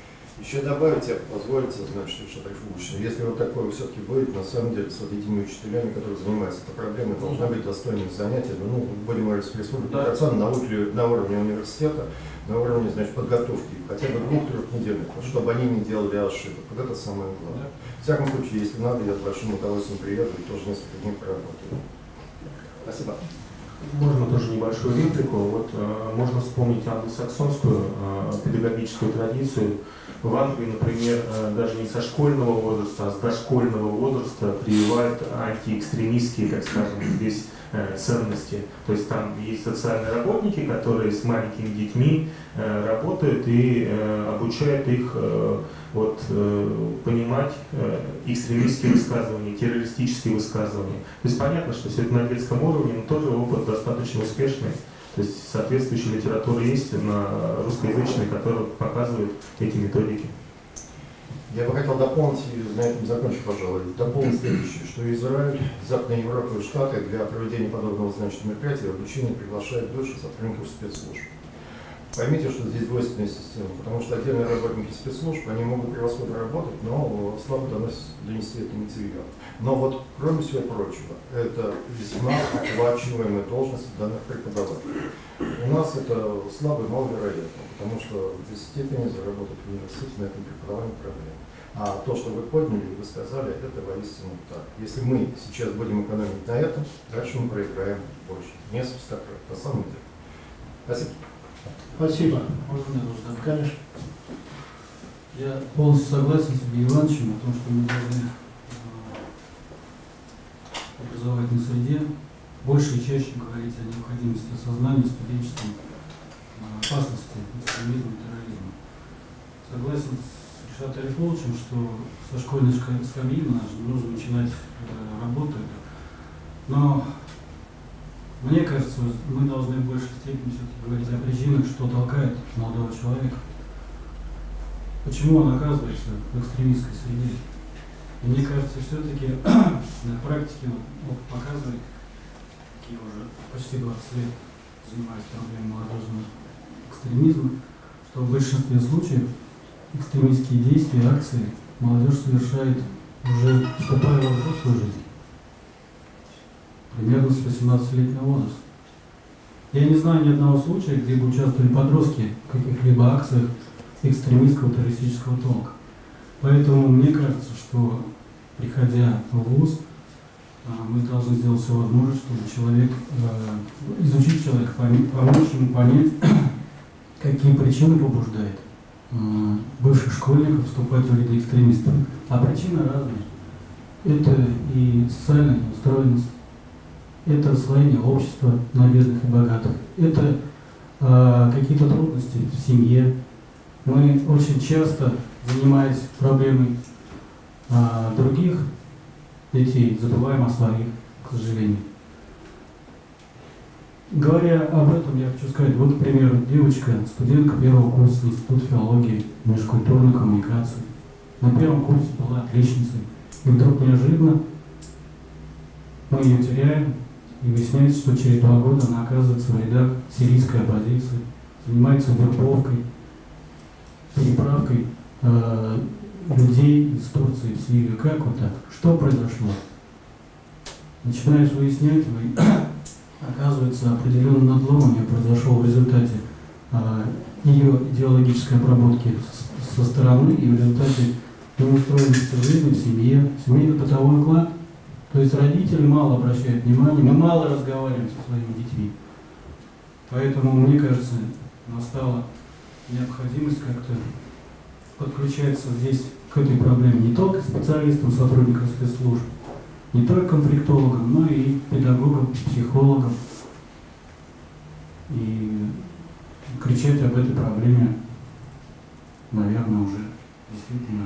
Еще добавить, я позволите, значит, что если вот такое все-таки будет, на самом деле, с вот этими учителями, которые занимаются этой проблемой, должна быть достойными занятия, ну, будем говорить, с Республикой Татарстан на уровне, на уровне университета, на уровне, значит, подготовки, хотя бы двух-трех недельных, чтобы они не делали ошибок. Вот это самое главное. В всяком случае, если надо, я с большим удовольствием приеду и тоже несколько дней проработаю. Спасибо. Можно тоже небольшую реплику. Вот э, можно вспомнить англосаксонскую э, педагогическую традицию. В Англии, например, э, даже не со школьного возраста, а с дошкольного возраста прививают антиэкстремистские, как скажем, здесь э, ценности. То есть там есть социальные работники, которые с маленькими детьми э, работают и э, обучают их э, вот, э, понимать э, экстремистские высказывания, террористические высказывания. То есть понятно, что все это на детском уровне, но тоже опыт достаточно успешный. То есть соответствующая литература есть на русскоязычной, которая показывает эти методики. Я бы хотел дополнить, и на этом закончу, пожалуй, дополнить следующее, что Израиль, Западная Европа и Штаты для проведения подобного значит, мероприятия обучения приглашают бывших сотрудников спецслужб. Поймите, что здесь двойственная система, потому что отдельные работники спецслужб, они могут превосходно работать, но слабо доносят, донести это материал. Но вот, кроме всего прочего, это весьма оплачиваемая должность данных преподавателей. У нас это слабо и маловероятно, потому что без степени заработать в университете на этом преподавании проблем. А то, что вы подняли, вы сказали, это воистину так. Если мы сейчас будем экономить на этом, дальше мы проиграем больше. Не стократ, на самом деле. Спасибо. Спасибо. Можно мне тоже добавить? Конечно. Я полностью согласен с Сергеем Ивановичем о том, что мы должны в образовательной среде больше и чаще говорить о необходимости осознания студенчеством опасности экстремизма и терроризма. Согласен с Ришатом Арифуловичем, что со школьной скамьи нужно начинать работу. Но мне кажется, мы должны в большей степени все-таки говорить о причинах, что толкает молодого человека. Почему он оказывается в экстремистской среде. И мне кажется, все-таки на практике опыт показывает, какие уже почти двадцать лет занимаюсь проблемой молодежного экстремизма, что в большинстве случаев экстремистские действия, акции молодежь совершает уже вступая во взрослую жизнь. Примерно с восемнадцатилетнего возраста. Я не знаю ни одного случая, где бы участвовали подростки в каких-либо акциях экстремистского террористического толка. Поэтому мне кажется, что, приходя в вуз, мы должны сделать все возможное, чтобы человек, изучить человека, помочь ему понять, какие причины побуждают бывших школьников вступать в ряды экстремистов. А причины разные. Это и социальная неустроенность, это расслоение общества на бедных и богатых, это э, какие-то трудности в семье. Мы очень часто, занимаясь проблемой э, других детей, забываем о своих, к сожалению. Говоря об этом, я хочу сказать, вот, к примеру, девочка, студентка первого курса Института филологии и межкультурной коммуникации. На первом курсе была отличницей. И вдруг неожиданно мы ее теряем, и выясняется, что через два года она оказывается в рядах сирийской оппозиции, занимается вербовкой, переправкой э, людей из Турции в Сирию. Как вот так? Что произошло? Начинаешь выяснять, и оказывается, определенный надлом у нее произошел в результате э, ее идеологической обработки со стороны и в результате неустроенности жизни в семье, семейно-бытовой уклад. То есть родители мало обращают внимания, мы мало разговариваем со своими детьми. Поэтому, мне кажется, настала необходимость как-то подключаться здесь к этой проблеме не только специалистам, сотрудникам спецслужб, не только конфликтологам, но и педагогам, психологам. И кричать об этой проблеме, наверное, уже действительно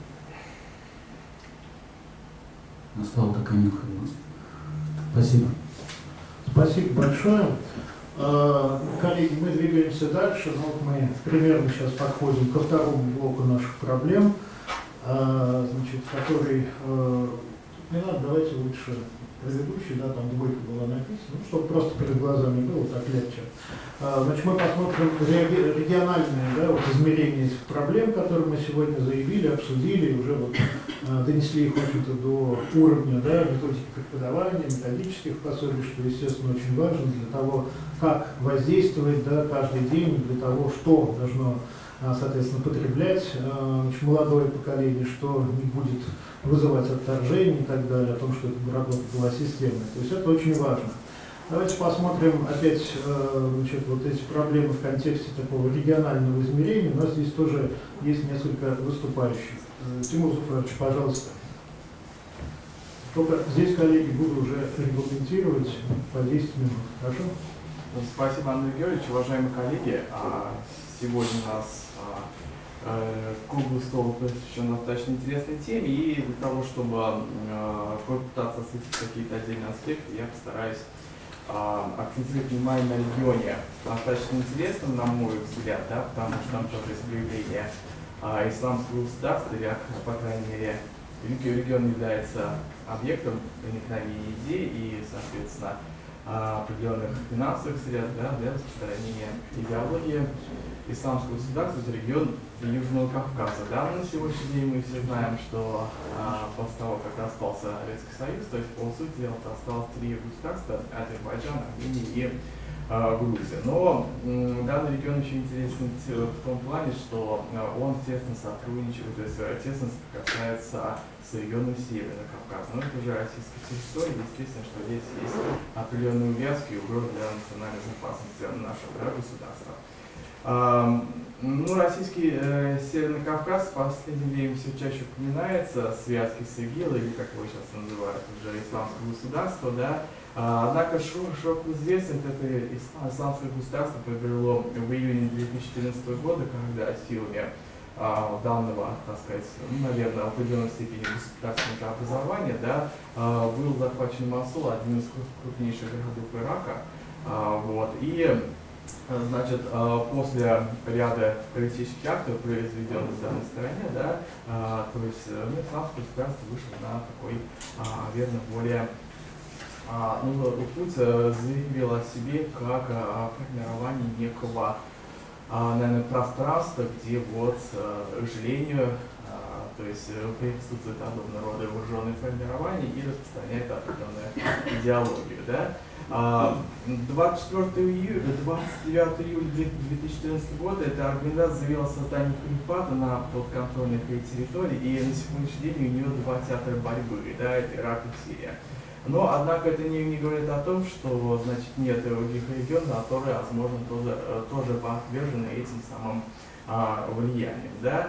настала такая необходимость. Спасибо. Спасибо большое. Коллеги, мы двигаемся дальше. Ну, вот мы примерно сейчас подходим ко второму блоку наших проблем, значит, который, не надо, давайте лучше предыдущий, да, там двойка была написана, ну, чтобы просто перед глазами было, так легче. Значит, мы посмотрим региональные, да, вот, измерения этих проблем, которые мы сегодня заявили, обсудили, уже вот, донесли их, в общем-то, до уровня, да, методики преподавания, методических пособий, что, естественно, очень важно для того, как воздействовать, да, каждый день, для того, что должно, соответственно, потреблять значит, молодое поколение, что не будет вызывать отторжение и так далее, о том, что эта работа была системной. То есть это очень важно. Давайте посмотрим опять значит, вот эти проблемы в контексте такого регионального измерения. У нас здесь тоже есть несколько выступающих. Тимур Зуфарович, пожалуйста. Только здесь, коллеги, буду уже регламентировать по десять минут. Хорошо? Спасибо, Андрей Георгиевич. Уважаемые коллеги, сегодня у нас круглый стол посвящен достаточно интересной теме, и для того, чтобы попытаться осветить какие-то отдельные аспекты, я постараюсь акцентировать внимание на регионе. Достаточно интересным, на мой взгляд, да, потому что там тоже есть проявление исламского государства, или, по крайней мере, регион является объектом проникновения идей и, соответственно, определенных финансовых средств, да, для распространения идеологии исламского государства в регион Южного Кавказа. Да, на сегодняшний день мы все знаем, что а, после того, как распался Советский Союз, то есть, по сути дела, осталось три государства: Азербайджан, Армения и а, Грузия. Но м, данный регион очень интересен в том плане, что он тесно сотрудничает, то есть тесно касается с регионом Северного Кавказа. Но это уже российская территория, естественно, что здесь есть определенные увязки и угрозы для национальной безопасности нашего, да, государства. А, ну, российский э, Северный Кавказ в последнее время все чаще упоминается, связки с ИГИЛ, или как его сейчас называют, уже исламское государство, да. А, однако широкую известность это ислам, исламское государство приобрело в июне две тысячи четырнадцатого года, когда силами а, данного, так сказать, ну, наверное, в определенной степени государственного образования, да, а, был захвачен Мосул, один из крупнейших городов Ирака, а, вот, и значит, после ряда террористических актов, произведенных в данной стране, да, то есть ну, исламское государство вышло на такой, наверное, более ну, путь, заявил о себе как о формировании некого, наверное, пространства, где вот, к сожалению, то есть присутствует подобного рода вооруженные формирования и распространяет определенную идеологию, да. двадцать четвёртого июля, двадцать девятого июля две тысячи четырнадцатого года эта организация заявила о создании халифата на подконтрольной территории, и на сегодняшний день у нее два театра борьбы, да, это Ирак и Сирия. Но, однако, это не, не говорит о том, что, значит, нет других регионов, которые, возможно, тоже, тоже подвержены этим самым а, влиянием, да.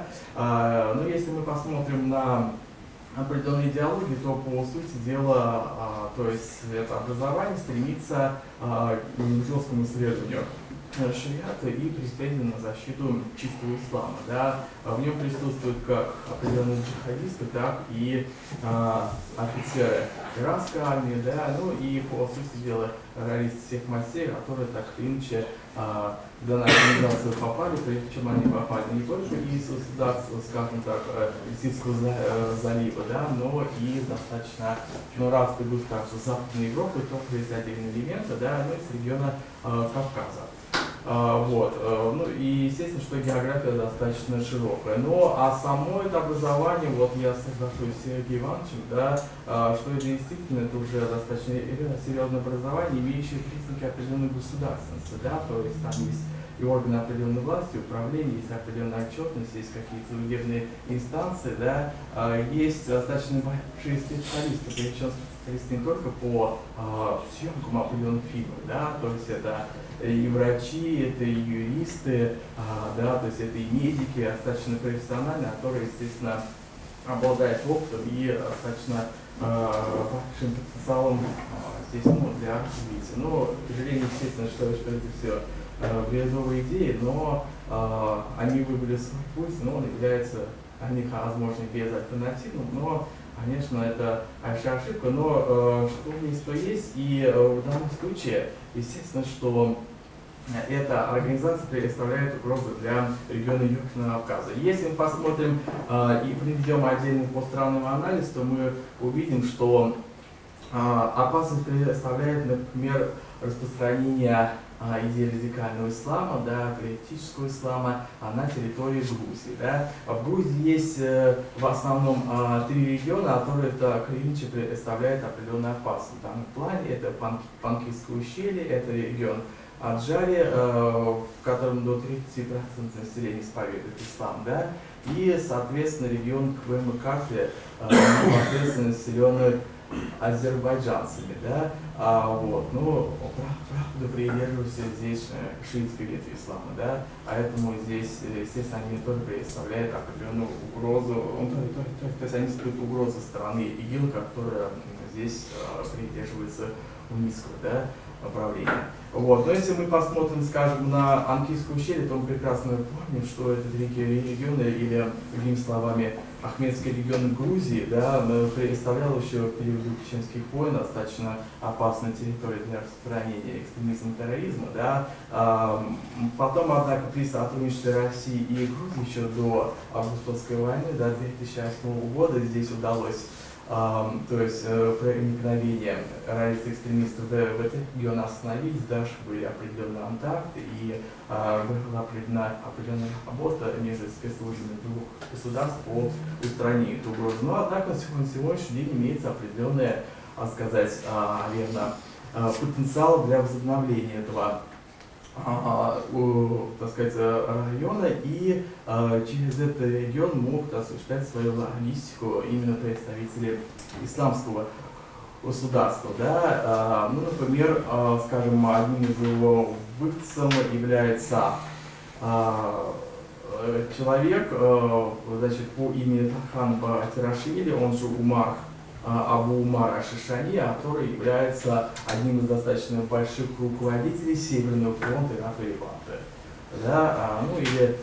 А, но если мы посмотрим на определенной идеологии, то, по сути дела, а, то есть это образование стремится а, к жесткому исследованию шариата и претензий на защиту чистого ислама. Да. В нем присутствуют как определенные джихадисты, так и а, офицеры иранской армии, да, ну и, по сути дела, террористы всех мастей, которые так или иначе а, в данную организацию попали, причем они попали не только из государства, скажем так, Персидского залива, да, но и достаточно, ну, раз ты будешь так, Западной Европы, только есть отдельные элементы, да, ну, из региона а, Кавказа. Uh, вот, uh, ну и естественно, что география достаточно широкая. Но а само это образование, вот я соглашусь с Сергеем Ивановичем, да, uh, что это действительно это уже достаточно серьезное образование, имеющее признаки определенной государственности, да, то есть там есть и органы определенной власти, управления, есть определенная отчетность, есть какие-то судебные инстанции, да, uh, есть достаточно большие специалисты, причем специалисты не только по uh, съемкам определенных фильмов, да, то есть это и врачи, это и юристы, а, да, то есть это и медики, достаточно профессиональные, которые, естественно, обладают опытом и достаточно а, большим потенциалом, естественно, для развития. Но, к сожалению, естественно, что, что это все а, бредовые идеи, но а, они выбрали свой путь, но он является, они, возможно, безальтернативным, но, конечно, это большая ошибка, но э, что есть, то есть, и э, в данном случае, естественно, что эта организация представляет угрозу для региона Южного Кавказа. Если мы посмотрим э, и проведем отдельный посттрауменный анализ, то мы увидим, что э, опасность представляет, например, распространение э, идеи радикального ислама, да, политического ислама э, на территории Грузии. Да. В Грузии есть э, в основном э, три региона, которые это клиничи представляют определенную опасность. В данном плане это Пан Панкистское ущелье, это регион Аджари, э, в котором до тридцати процентов населения исповедует ислам, да, и, соответственно, регион Квемыкарты, э, соответственно, населенный азербайджанцами, да, а, вот, ну, правда, придерживаются здесь шиитской ветви ислама, да, поэтому здесь, естественно, они тоже представляют определенную угрозу, ну, то, то, то, то есть они создают угрозу стороны ИГИЛ, которая здесь э, придерживается унийского, да, направления. Вот. Но если мы посмотрим, скажем, на Анкийское ущелье, то мы прекрасно помним, что этот регион, или, другими словами, Ахмедский регион Грузии, да, представлял еще в период чеченских войн достаточно опасной территорией для распространения экстремизма и терроризма. Да. Потом, однако, при сотрудничестве России и Грузии еще до августовской войны, до две тысячи восьмого года, здесь удалось Um, то есть э, проникновение радикальных экстремистов в, в этот регион остановить, даже были определенные контакты и э, была определена определенная работа между спецслужбами двух государств по устранению этой угрозы. Но однако на сегодняшний день имеется определенный, а сказать, а, верно, а, потенциал для возобновления этого А, у, так сказать, района, и а, через этот регион могут осуществлять свою логистику именно представители исламского государства. Да? А, ну, например, а, скажем, одним из его выходцев является а, человек, а, значит, по имени Тархан Батирашвили, он же Умар, Абу Умар Аш-Шишани, который является одним из достаточно больших руководителей Северного фронта Ирака и Леванта, да, ну или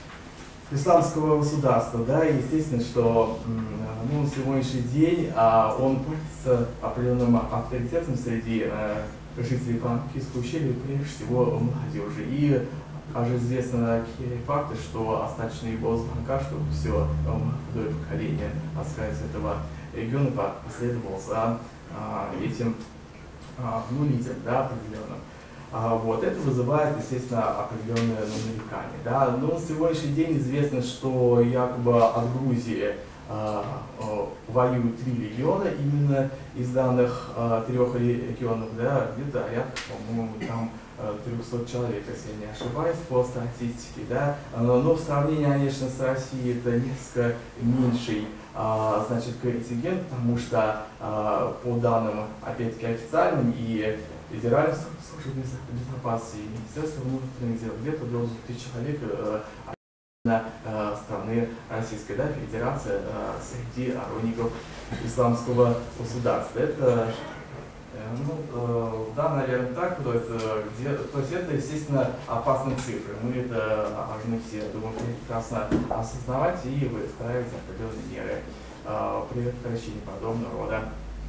исламского государства, да, и естественно, что ну, на сегодняшний день а, он пользуется определенным авторитетом среди а, жителей Анкийского ущелья, прежде всего молодежи. И также известны такие факты, что остаточный его звонка, что все молодое поколение, так сказать, этого региона последовал за а, этим а, ну, лидером, да, определенным. А, вот, это вызывает, естественно, определенное ну, нарекание. Да. Но на сегодняшний день известно, что якобы от Грузии а, а, воюют три легиона, именно из данных а, трех регионов, да, где-то порядка, по-моему, там трехсот человек, если я не ошибаюсь, по статистике. Да. Но, но в сравнении, конечно, с Россией это несколько меньший а, значит, контингент, потому что а, по данным, опять-таки, официальным и Федеральной службы безопасности и Министерства внутренних дел, где-то до двух тысяч человек на э, страны Российской, да, Федерации э, среди сторонников исламского государства. Это, э, ну, э, да, наверное, так, то есть, где, то есть это, естественно, опасные цифры. Мы это должны все, думаю, прекрасно осознавать и выстраивать определенные меры э, при прекращении подобного рода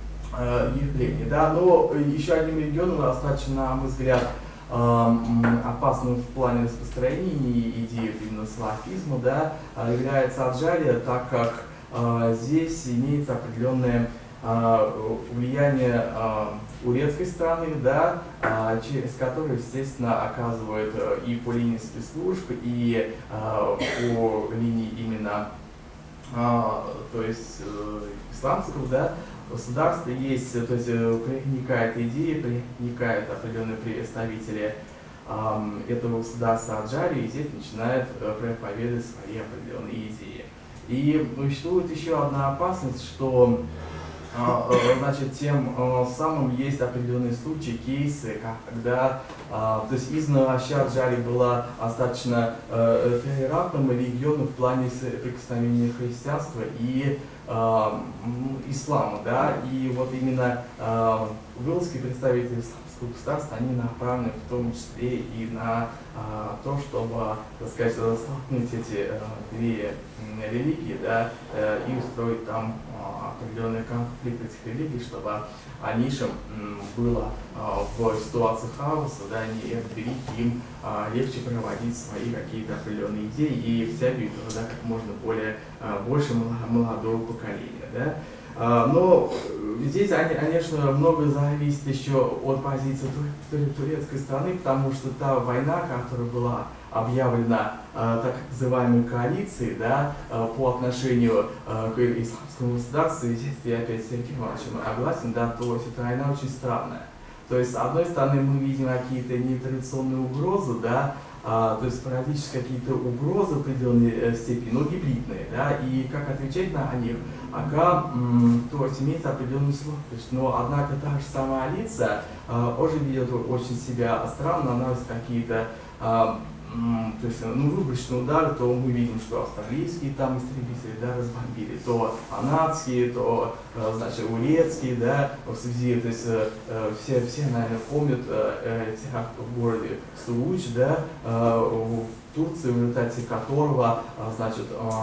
явлений. Да, но еще одним регионом достаточно, на мой взгляд, опасным в плане распространения идеи именно салафизма, да, является Аджария, так как а, здесь имеется определенное а, влияние а, турецкой страны, да, а, через которую, естественно, оказывают и по линии спецслужб, и а, по линии именно а, то есть исламского, да, государства есть, то есть проникает идеи, проникают определенные представители эм, этого государства Аджарии, и здесь начинают э, проповедовать свои определенные идеи. И существует еще одна опасность, что э, э, значит, тем э, самым есть определенные случаи, кейсы, когда э, то есть изгнана Аджария была достаточно э, толерантным регионом в плане соприкосновения христианства и Э, ислама, да, и вот именно э, вылазки представителей исламского государства, они направлены в том числе и на э, то, чтобы, так сказать, столкнуть эти э, две э, религии, да, э, и устроить там э, определенный конфликт этих религий, чтобы дальнейшем было э, в ситуации хаоса, да, неразберихи, им э, легче проводить свои какие-то определенные идеи и втягивать туда как можно более э, больше молодого поколения. Да. Э, но здесь, конечно, многое зависит еще от позиции турецкой страны, потому что та война, которая была объявлена э, так называемой коалицией, да, э, по отношению э, к исламскому государству, и здесь я опять с Сергеем Ивановичем согласен, да, то есть эта война очень странная. То есть, с одной стороны, мы видим какие-то нетрадиционные угрозы, да, а, то есть спорадически какие-то угрозы в определенной э, степени, но гибридные, да, и как отвечать на них, ага, м, то есть имеется определенную сложность, но однако та же самая Алиса э, уже ведет очень себя странно, наносит какие-то э, то есть, ну, выборочные удары, то мы видим, что австралийские там истребители, да, разбомбили, то канадские, то, значит, урецкие, да, в связи, то есть, все, все, наверное, помнят теракт в городе Случ, да, в Турции, в результате которого, значит,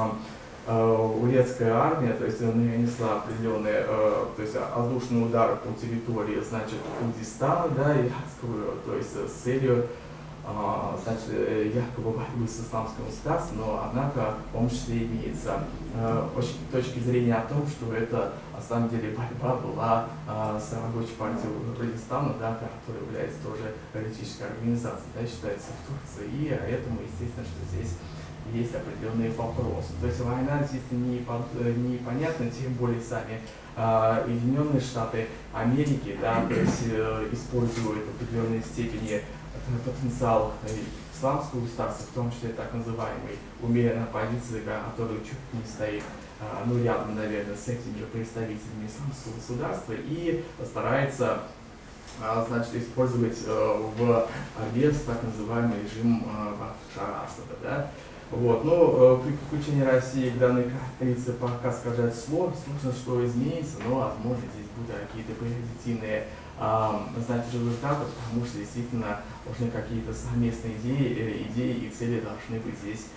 урецкая армия, то есть, нанесла определенные, то есть, воздушные удары по территории, значит, Курдистана, да, иракскую, то есть, с целью, значит, якобы борьбы с исламским государством, но, однако, в том числе имеется очень точки зрения о том, что это, на самом деле, борьба была с рабочей партией Курдистана, да, которая является тоже политической организацией, да, считается в Турции, и поэтому, естественно, что здесь есть определенные вопросы. То есть война здесь непонятна, тем более сами Соединенные Штаты Америки, да, то есть используют в определенной степени потенциал исламского государства, в том числе так называемой умеренной оппозиции, которая чуть не стоит, ну, рядом, наверное, с этими же представителями исламского государства, и старается, значит, использовать в обед так называемый режим Башара Асада, да. Вот. Но при подключении России к данной коалиции пока сказать сложно, сложно, что изменится, но, возможно, здесь будут какие-то позитивные значит, результаты, потому что действительно нужны какие-то совместные идеи, идеи и цели должны быть здесь,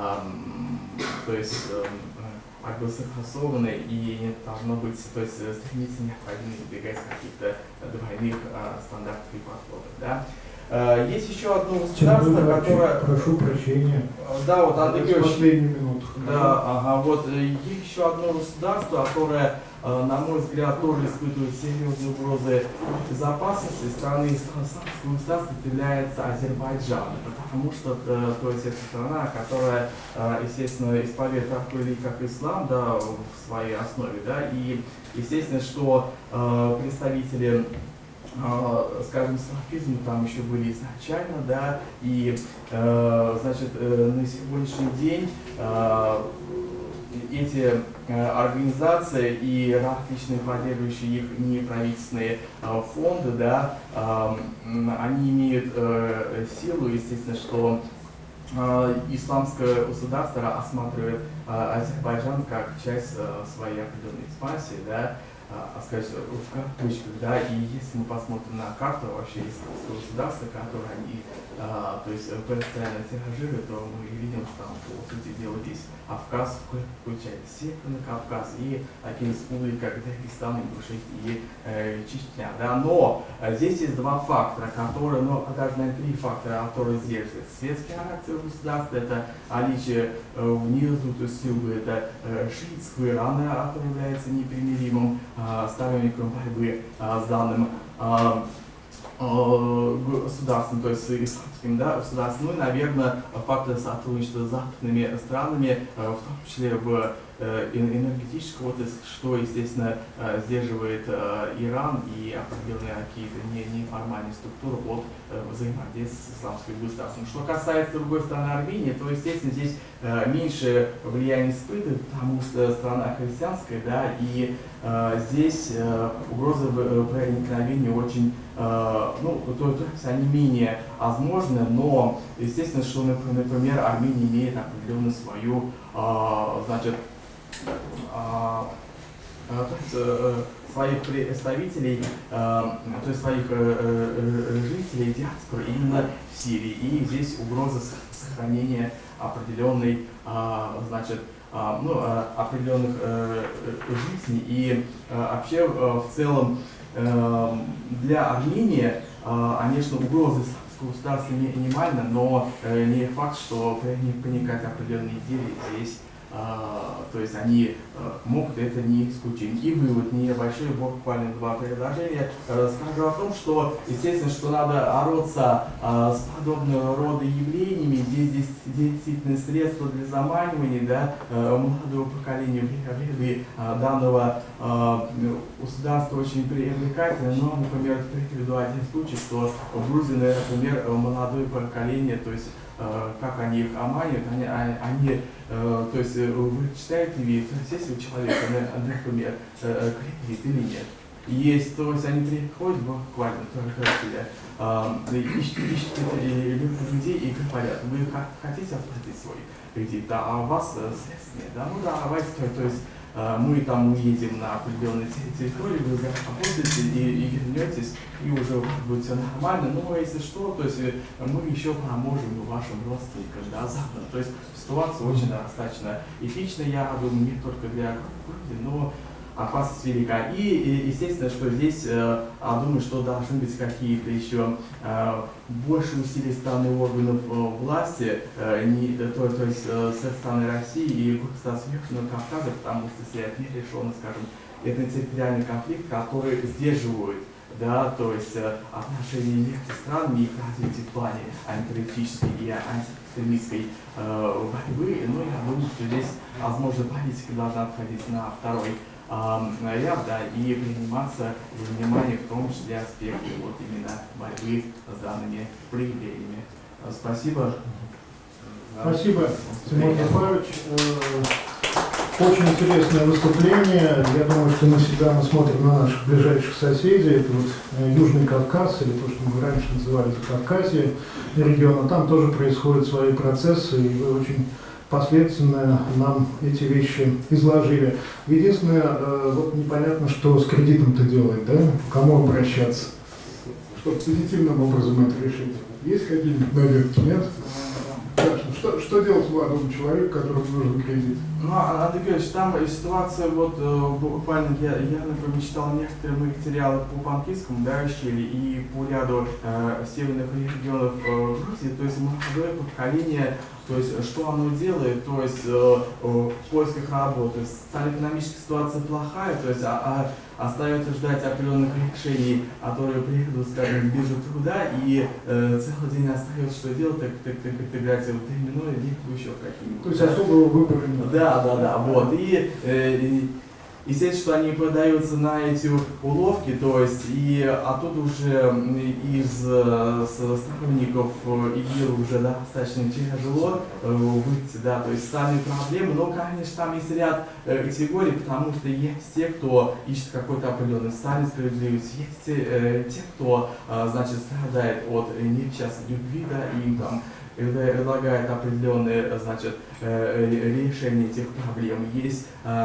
то есть, как бы согласованы, и не должно быть, то есть, стремиться необходимо избегать каких-то двойных стандартов и подходов, да. Есть еще одно государство, которое... Прошу прощения. Да, вот Андрей Георгиевич. Последнюю минуту. Да, ага, вот есть еще одно государство, которое, на мой взгляд, тоже испытывает серьезные угрозы безопасности страны исламского государства, является Азербайджан. Потому что, то есть, это страна, которая, естественно, исповедует такой религию, как ислам, да, в своей основе, да, и, естественно, что представители, скажем, салафизма там еще были изначально, да, и, э, значит, э, на сегодняшний день э, эти э, организации и различные поддерживающие их неправительственные э, фонды, да, э, они имеют э, силу, естественно, что э, исламское государство рассматривает э, Азербайджан как часть э, своей определенной экспансии, да, а сказать, в кавычках, да, и если мы посмотрим на карту вообще исламского государства, которое они, а, то есть, постоянно тиражируют, то мы видим, что там, по сути дела, здесь Кавказ включает Северный Кавказ и такие республики, как Дагестан, Ингушетия и э, Чечня, да, но э, здесь есть два фактора, которые, ну, даже, наверное, три фактора, которые сдерживают светский характер государства, это наличие э, внизу, то есть, силы, это э, шиитского Ирана, который является непримиримым сторонником борьбы а, с данным а, а, государством, то есть исламским, да, государством, ну и, наверное, фактор сотрудничества с западными странами, а, в том числе в э, энергетическом отрасли, что, естественно, э, сдерживает э, Иран и определенные какие-то не, неформальные структуры от э, взаимодействия с исламским государством. Что касается другой стороны Армении, то, естественно, здесь э, меньше влияние испытывает, потому что страна христианская, да, и э, здесь э, угрозы проникновения очень, э, ну, то, то есть они менее возможны, но, естественно, что, например, Армения имеет определенную свою, э, значит, э, то есть, э, своих представителей, э, то есть своих э, жителей диаспоры именно в Сирии. И здесь угроза сохранения определенной, э, значит, э, ну, э, определенных э, жизней. И э, вообще э, в целом э, для Армении, э, конечно, угрозы государства минимально, но э, не факт, что проникать определенные идеи здесь. А, то есть они а, могут это не исключить. И вывод небольшой, буквально два предложения. А, скажу о том, что, естественно, что надо бороться а, с подобного рода явлениями, где здесь действительно средства для заманивания, да, а, молодого поколения в ряды а, данного а, государства очень привлекательно. Но, например, приведу один случай, что в Грузии, например, молодое поколение, то есть как они их обманывают, они, они то есть вы читаете вид, если у человека, например, кредит или нет. Есть, то есть они приходят буквально только ищут, ищут людей и понятно, вы хотите оплатить свой кредит, да, а у вас средств нет, да, ну да, давайте, то есть мы там уедем на определенную территорию, вы заработаете и, и вернетесь, и уже будет все нормально, но если что, то есть мы еще поможем вашим родственникам, да, завтра. То есть ситуация очень достаточно эпичная, я думаю, не только для Грузии, но опасность велика. И, и естественно, что здесь, э, думаю, что должны быть какие-то еще э, больше усилий со стороны органов э, власти, э, не, то, то есть э, со стороны России и государств Южного Кавказа, потому что если это не решен, скажем, этно-территориальный конфликт, который сдерживает, да, то есть э, отношения между странами и развитие в плане антитеррористической и антиэкстремистской э, борьбы. Но я думаю, что здесь, возможно, политика должна отходить на второй ряд, да, и приниматься во внимание в том числе аспекты вот именно борьбы с данными проявлениями. Спасибо. Спасибо, Тимур Зафарович. Очень интересное выступление. Я думаю, что навсегда мы смотрим на наших ближайших соседей. Это вот Южный Кавказ, или то, что мы раньше называли Закавказье региона. Там тоже происходят свои процессы, и вы очень последственно нам эти вещи изложили. Единственное, э, вот непонятно, что с кредитом-то делать, да? К кому обращаться, чтобы позитивным образом это решить. Есть какие-нибудь наверки, нет? Что, что делать молодому человеку, которому нужен кредит? Ну, Андрей Георгиевич, там ситуация, вот буквально я, я например, читал некоторые материалы по Панкийскому, да, ущелью и по ряду э, северных регионов э, Грузии, то есть молодое поколение, то есть что оно делает, то есть э, э, в поисках работы. Стала экономическая ситуация плохая, то есть а, а, остается ждать определенных решений, которые приедут, скажем, в биржу труда, и э, целый день остается что делать, так, так, так, так играть в домино или еще какие-нибудь. То есть особого выбора нет. Да, да, да, вот. И, э, естественно, что они поддаются на эти уловки, то есть, и оттуда уже из э, сторонников ИГИЛ уже да, достаточно тяжело э, выйти, да, то есть сами проблемы, но, конечно, там есть ряд э, категорий, потому что есть те, кто ищет какой-то определенный социальной справедливости, есть те, э, те кто, э, значит, страдает от несчастной любви, да, и им там предлагает определенные, значит, решения этих проблем. Есть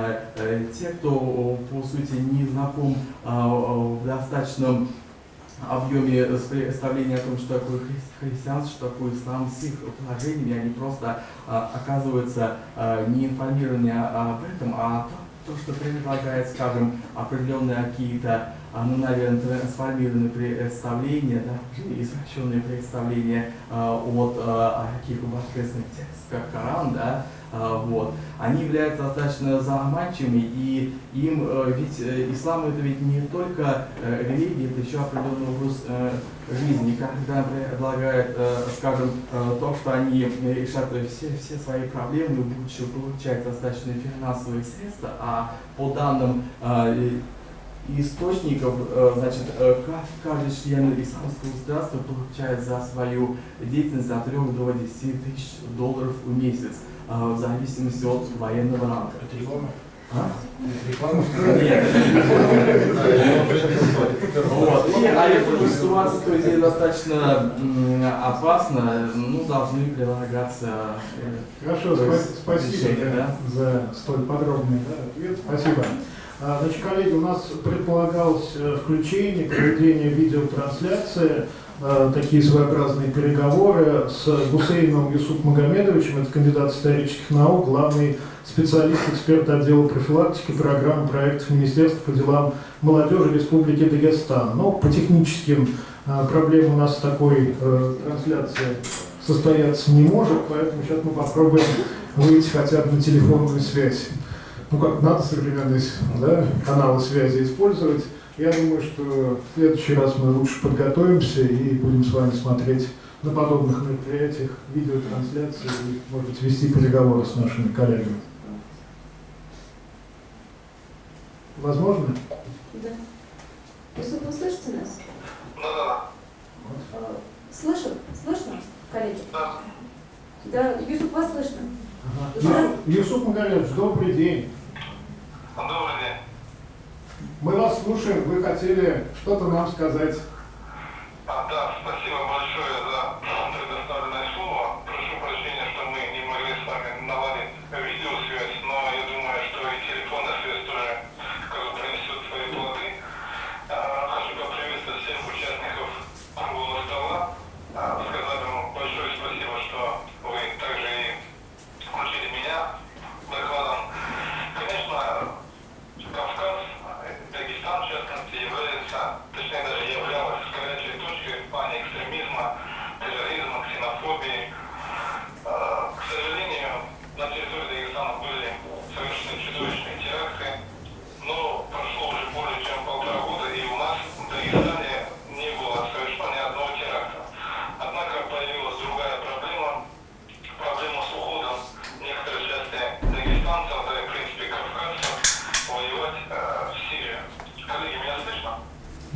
те, кто, по сути, не знаком в достаточном объеме представления о том, что такое христианство, что такое ислам, с их положениями, они просто оказываются не информированы об этом, а то, что предлагает, скажем, определенные какие-то, ну, наверное, трансформированные представления, да, извращенные представления э, от э, таких божественных текстов, как Коран, да, э, вот, они являются достаточно заманчивыми, и им, э, ведь э, ислам это ведь не только э, религия, это еще определенный образ э, жизни, когда предлагает, э, скажем, э, то, что они решат все, все свои проблемы, будучи получать достаточно финансовые средства, а по данным э, источников, значит, каждый член исламского государства получает за свою деятельность от трёх до десяти тысяч долларов в месяц, в зависимости от военного ранга. Это реклама? А? Реклама? Нет. Вот. И, а эта ситуация, то есть, достаточно опасна, ну, должны прилагаться. Хорошо, спасибо решения, да? За столь подробный да, ответ. Спасибо. Значит, коллеги, у нас предполагалось включение, проведение видеотрансляции, такие своеобразные переговоры с Гусейном Юсуп Магомедовичем, это кандидат исторических наук, главный специалист, эксперт отдела профилактики программы проектов Министерства по делам молодежи Республики Дагестан. Но по техническим проблемам у нас такой трансляции состояться не может, поэтому сейчас мы попробуем выйти хотя бы на телефонную связь. Ну как, надо современные да, каналы связи использовать. Я думаю, что в следующий раз мы лучше подготовимся и будем с вами смотреть на подобных мероприятиях видеотрансляции и, может быть, вести переговоры с нашими коллегами. Возможно? Да. Юсуп, вы слышите нас? Да. Слышим? Слышно, коллеги? Да. Да, Юсуп, вас слышно? Ага. Юсуп Магомедович, добрый день. Добрый день. Мы вас слушаем, вы хотели что-то нам сказать. А, да, спасибо большое за предоставленное слово.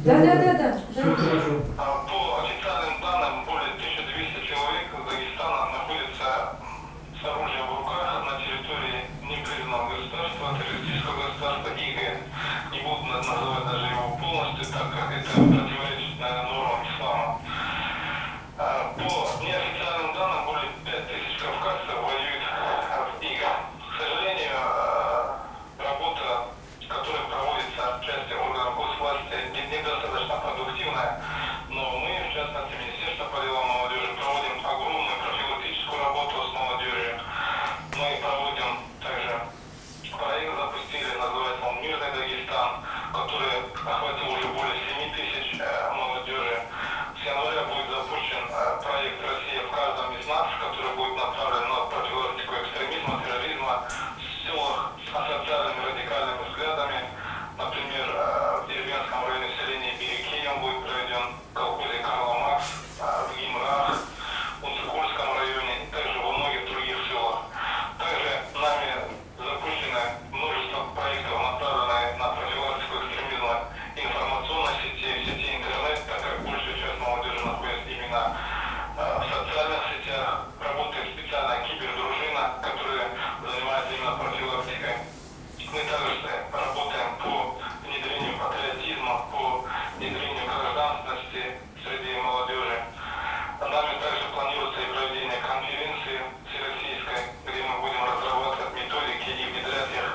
Да, да, да, да. Все хорошо. По официальным данным, более тысячи двухсот человек из Дагестана находятся с оружием в руках на территории непризнанного государства, террористического государства ИГ. Не буду называть даже его полностью, так как это противоречит нормам ислама. По неофициальным данным, более пяти тысяч кавказцев воюют в ИГ. К сожалению, работа, которая проводится в части органов госвласти, недостаточно продуктивная, но мы, в частности, Министерство по делам молодежи, проводим огромную профилактическую работу с молодежью. Мы проводим также проект, запустили, называется он «Мирный Дагестан», который охватил уже более семи тысяч молодежи. С января будет запущен проект «Россия в каждом из нас», который будет направлен на профилактику экстремизма, терроризма в селах с асоциальными радикальными взглядами. Например, в деревенском районе селения Берекей он будет проведен, в колхозе Карла Маркс, в Гимрах, в Унцикольском районе и также во многих других селах. Также нами запущено множество проектов, направленных на профилактику экстремизма информационной сети, в сети интернет, так как большая часть молодежи находится именно в социальных сетях. Работает специальная кибердружина, которая занимается именно профилактикой. Мы также работаем по внедрению патриотизма, по внедрению гражданственности среди молодежи. Нами также планируется и проведение конференции всероссийской, где мы будем разрабатывать методики и внедрять их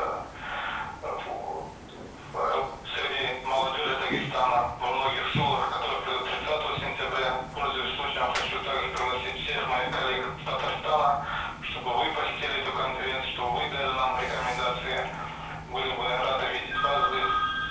среди молодежи Дагестана во многих селах, которые пройдут тридцатого сентября. Пользуясь случаем, хочу также пригласить всех моих коллег с Татарстана, чтобы вы посетили эту конференцию, чтобы вы дали нам рекомендации. Были бы рады видеть вас здесь.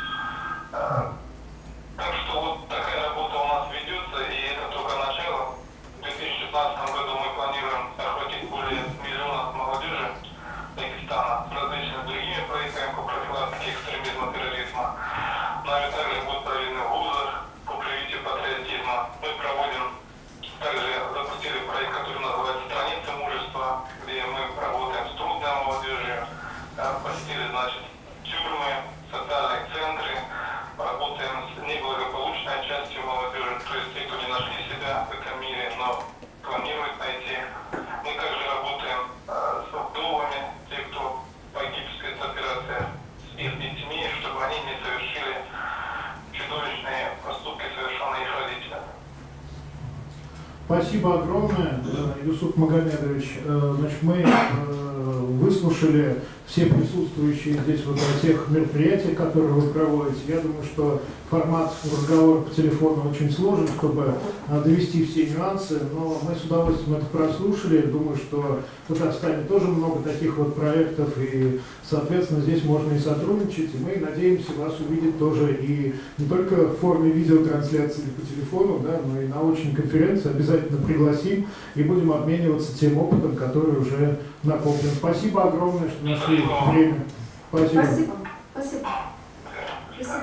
Так что вот такая работа у нас ведется, и это только начало. В две тысячи шестнадцатом году мы планируем охватить более миллиона молодежи Дагестана с различными другими проектами по профилактике экстремизма, терроризма. Нами также будут проведены в вузах по привитию патриотизма. Мы проводим, также запустили проект, который называется «Страницы мужества», где мы работаем с трудной молодежью, посетили, значит, тюрьмы, социальные центры, работаем с неблагополучной частью молодежи, то есть те, кто не нашли себя в этом мире, но планирует найти. Мы также работаем с вдовами, те, кто погиб в спецоперациях, с их детьми, чтобы они не совершили чудовищные поступки, совершенные их родителями. Спасибо огромное, Юсуп Магомедович. Значит, мы выслушали все присутствующие здесь вот о тех мероприятиях, которые вы проводите. Я думаю, что формат разговора по телефону очень сложен, чтобы довести все нюансы, но мы с удовольствием это прослушали. Думаю, что в Татарстане тоже много таких вот проектов, и, соответственно, здесь можно и сотрудничать, и мы надеемся вас увидеть тоже и не только в форме видеотрансляции по телефону, да, но и на очной конференции обязательно пригласим и будем обмениваться тем опытом, который уже накоплен. Спасибо огромное, что нашли время. Спасибо. Спасибо. Спасибо. Спасибо.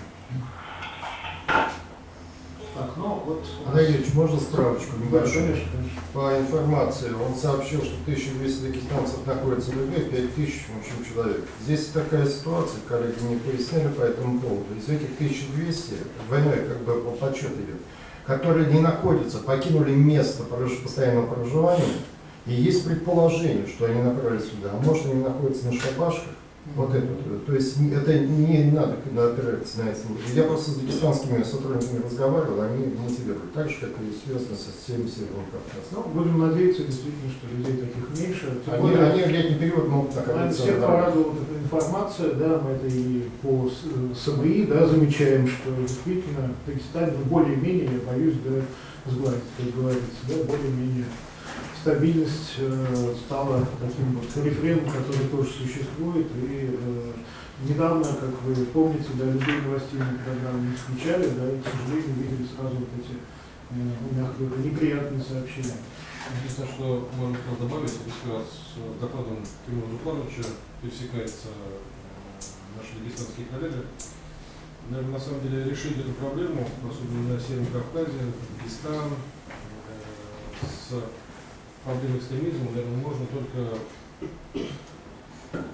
Так, ну вот... Андрей Юрьевич, можно справочку небольшую? Да, конечно, конечно. По информации, он сообщил, что тысяча двести дагестанцев находятся в ИГ, пять тысяч, в общем, человек. Здесь такая ситуация, коллеги мне пояснили по этому поводу. Из этих тысяча двухсот, двойной как бы подсчет идет, которые не находятся, покинули место постоянного проживания, и есть предположение, что они направились сюда, а может они находятся на шабашках. Вот это. То есть это не надо опираться на это. Я просто с дагестанскими сотрудниками разговаривал, они мотивируют. Так же, как и связано со всеми Северным Кавказом. Ну, будем надеяться, действительно, что людей таких меньше. Тем Они, более, они в летний период могут находиться. Всех порадовала эта информация, да, мы это и по СМИ, да, замечаем, что действительно в Дагестане более-менее, я боюсь, да, сгладить, как говорится, да, более-менее стабильность э, стала таким вот рефреном, который тоже существует. И э, недавно, как вы помните, да, любые новостные программы не включали, да, и, к сожалению, видели сразу вот эти, э, мягко говоря, неприятные сообщения. Единственное, что можно добавить, если раз с докладом Тимура Зуфаровича пересекается наши дагестанские коллеги, наверное, на самом деле решить эту проблему, особенно на Северном Кавказе, Дагестан, э, с проблемой экстремизма, наверное, можно только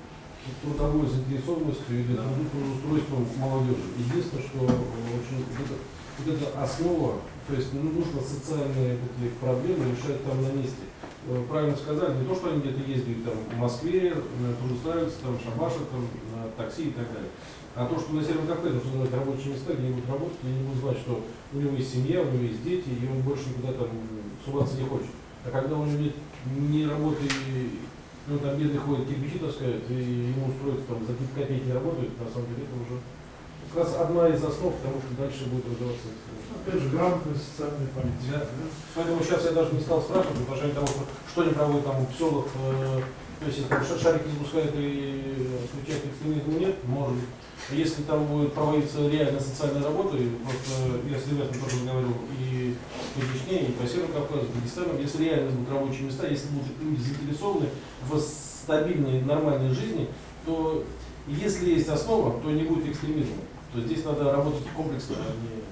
трудовой заинтересованностью или трудоустройством молодежи. Единственное, что очень, вот это, вот эта основа, то есть ну, нужно социальные такие проблемы решать там на месте. Правильно сказали, не то, что они где-то ездят там, в Москве, трудоустраиваются, там, шабашат, там, на такси и так далее. А то, что на Северном Кавказе нужно знать рабочие места, где они будут работать, они будут знать, что у него есть семья, у него есть дети, и он больше никуда там суваться не хочет. А когда у него нет ни работы, ну там бедный ходит кирпичи таскает, и ему устроиться там за какие-то копейки не работает, на самом деле это уже как раз одна из основ, потому что дальше будет развиваться. Опять же, грамотная социальная политика. Да. Поэтому сейчас я даже не стал спрашивать в отношении того, что, что они проводят там в селах, э, то есть если там шарики запускают и включают экстремизм, нет, может быть. Если там будет проводиться реально социальная работа, и просто я с ребятами тоже говорю и по Чечне, и по Северному Кавказу, и Дагестану, если реально будут рабочие места, если будут люди заинтересованы в стабильной, нормальной жизни, то если есть основа, то не будет экстремизма. То есть здесь надо работать комплексно, а не...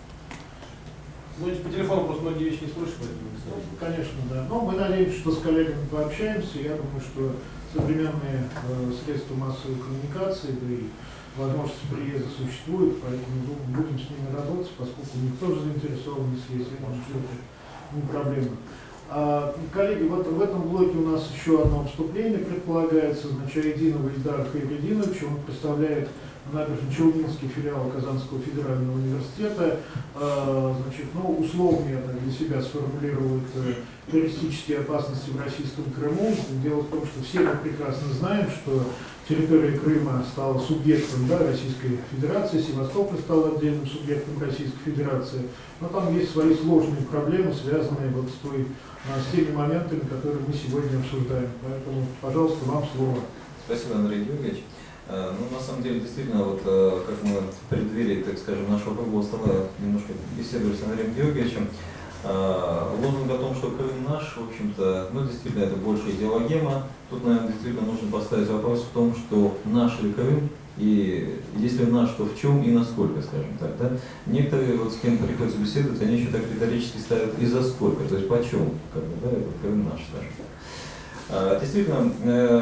Ну, по телефону просто многие вещи не спросишь, поэтому не знаю. Конечно, да. Но мы надеемся, что с коллегами пообщаемся. Я думаю, что современные э, средства массовой коммуникации, да и возможность приезда существует, поэтому думаю, будем с ними работать, поскольку у них тоже заинтересованность есть, и может это не проблема. А, коллеги, вот в этом блоке у нас еще одно вступление предполагается, значит, Айдинова Ильдара Хайретдиновича. Он представляет набережно-Челнинский филиал Казанского федерального университета. А, значит, ну, условно я так для себя сформулирую террористические опасности в российском Крыму. Дело в том, что все мы прекрасно знаем, что территория Крыма стала субъектом, да, Российской Федерации, Севастополь стал отдельным субъектом Российской Федерации, но там есть свои сложные проблемы, связанные вот с, той, с теми моментами, которые мы сегодня обсуждаем. Поэтому, пожалуйста, вам слово. Спасибо, Андрей Георгиевич. Ну, на самом деле, действительно, вот как мы в преддверии, так скажем, нашего круглого стола немножко беседовали с Андреем Георгиевичем, лозунг о том, что Крым наш, в общем-то, ну, действительно, это больше идеологема. Тут, наверное, действительно нужно поставить вопрос в том, что наш ли Крым, и если наш, то в чем и насколько, скажем так, да? Некоторые, вот с кем приходится беседовать, они еще так риторически ставят и за сколько, то есть почем, как бы, да, этот Крым наш, скажем так. Действительно,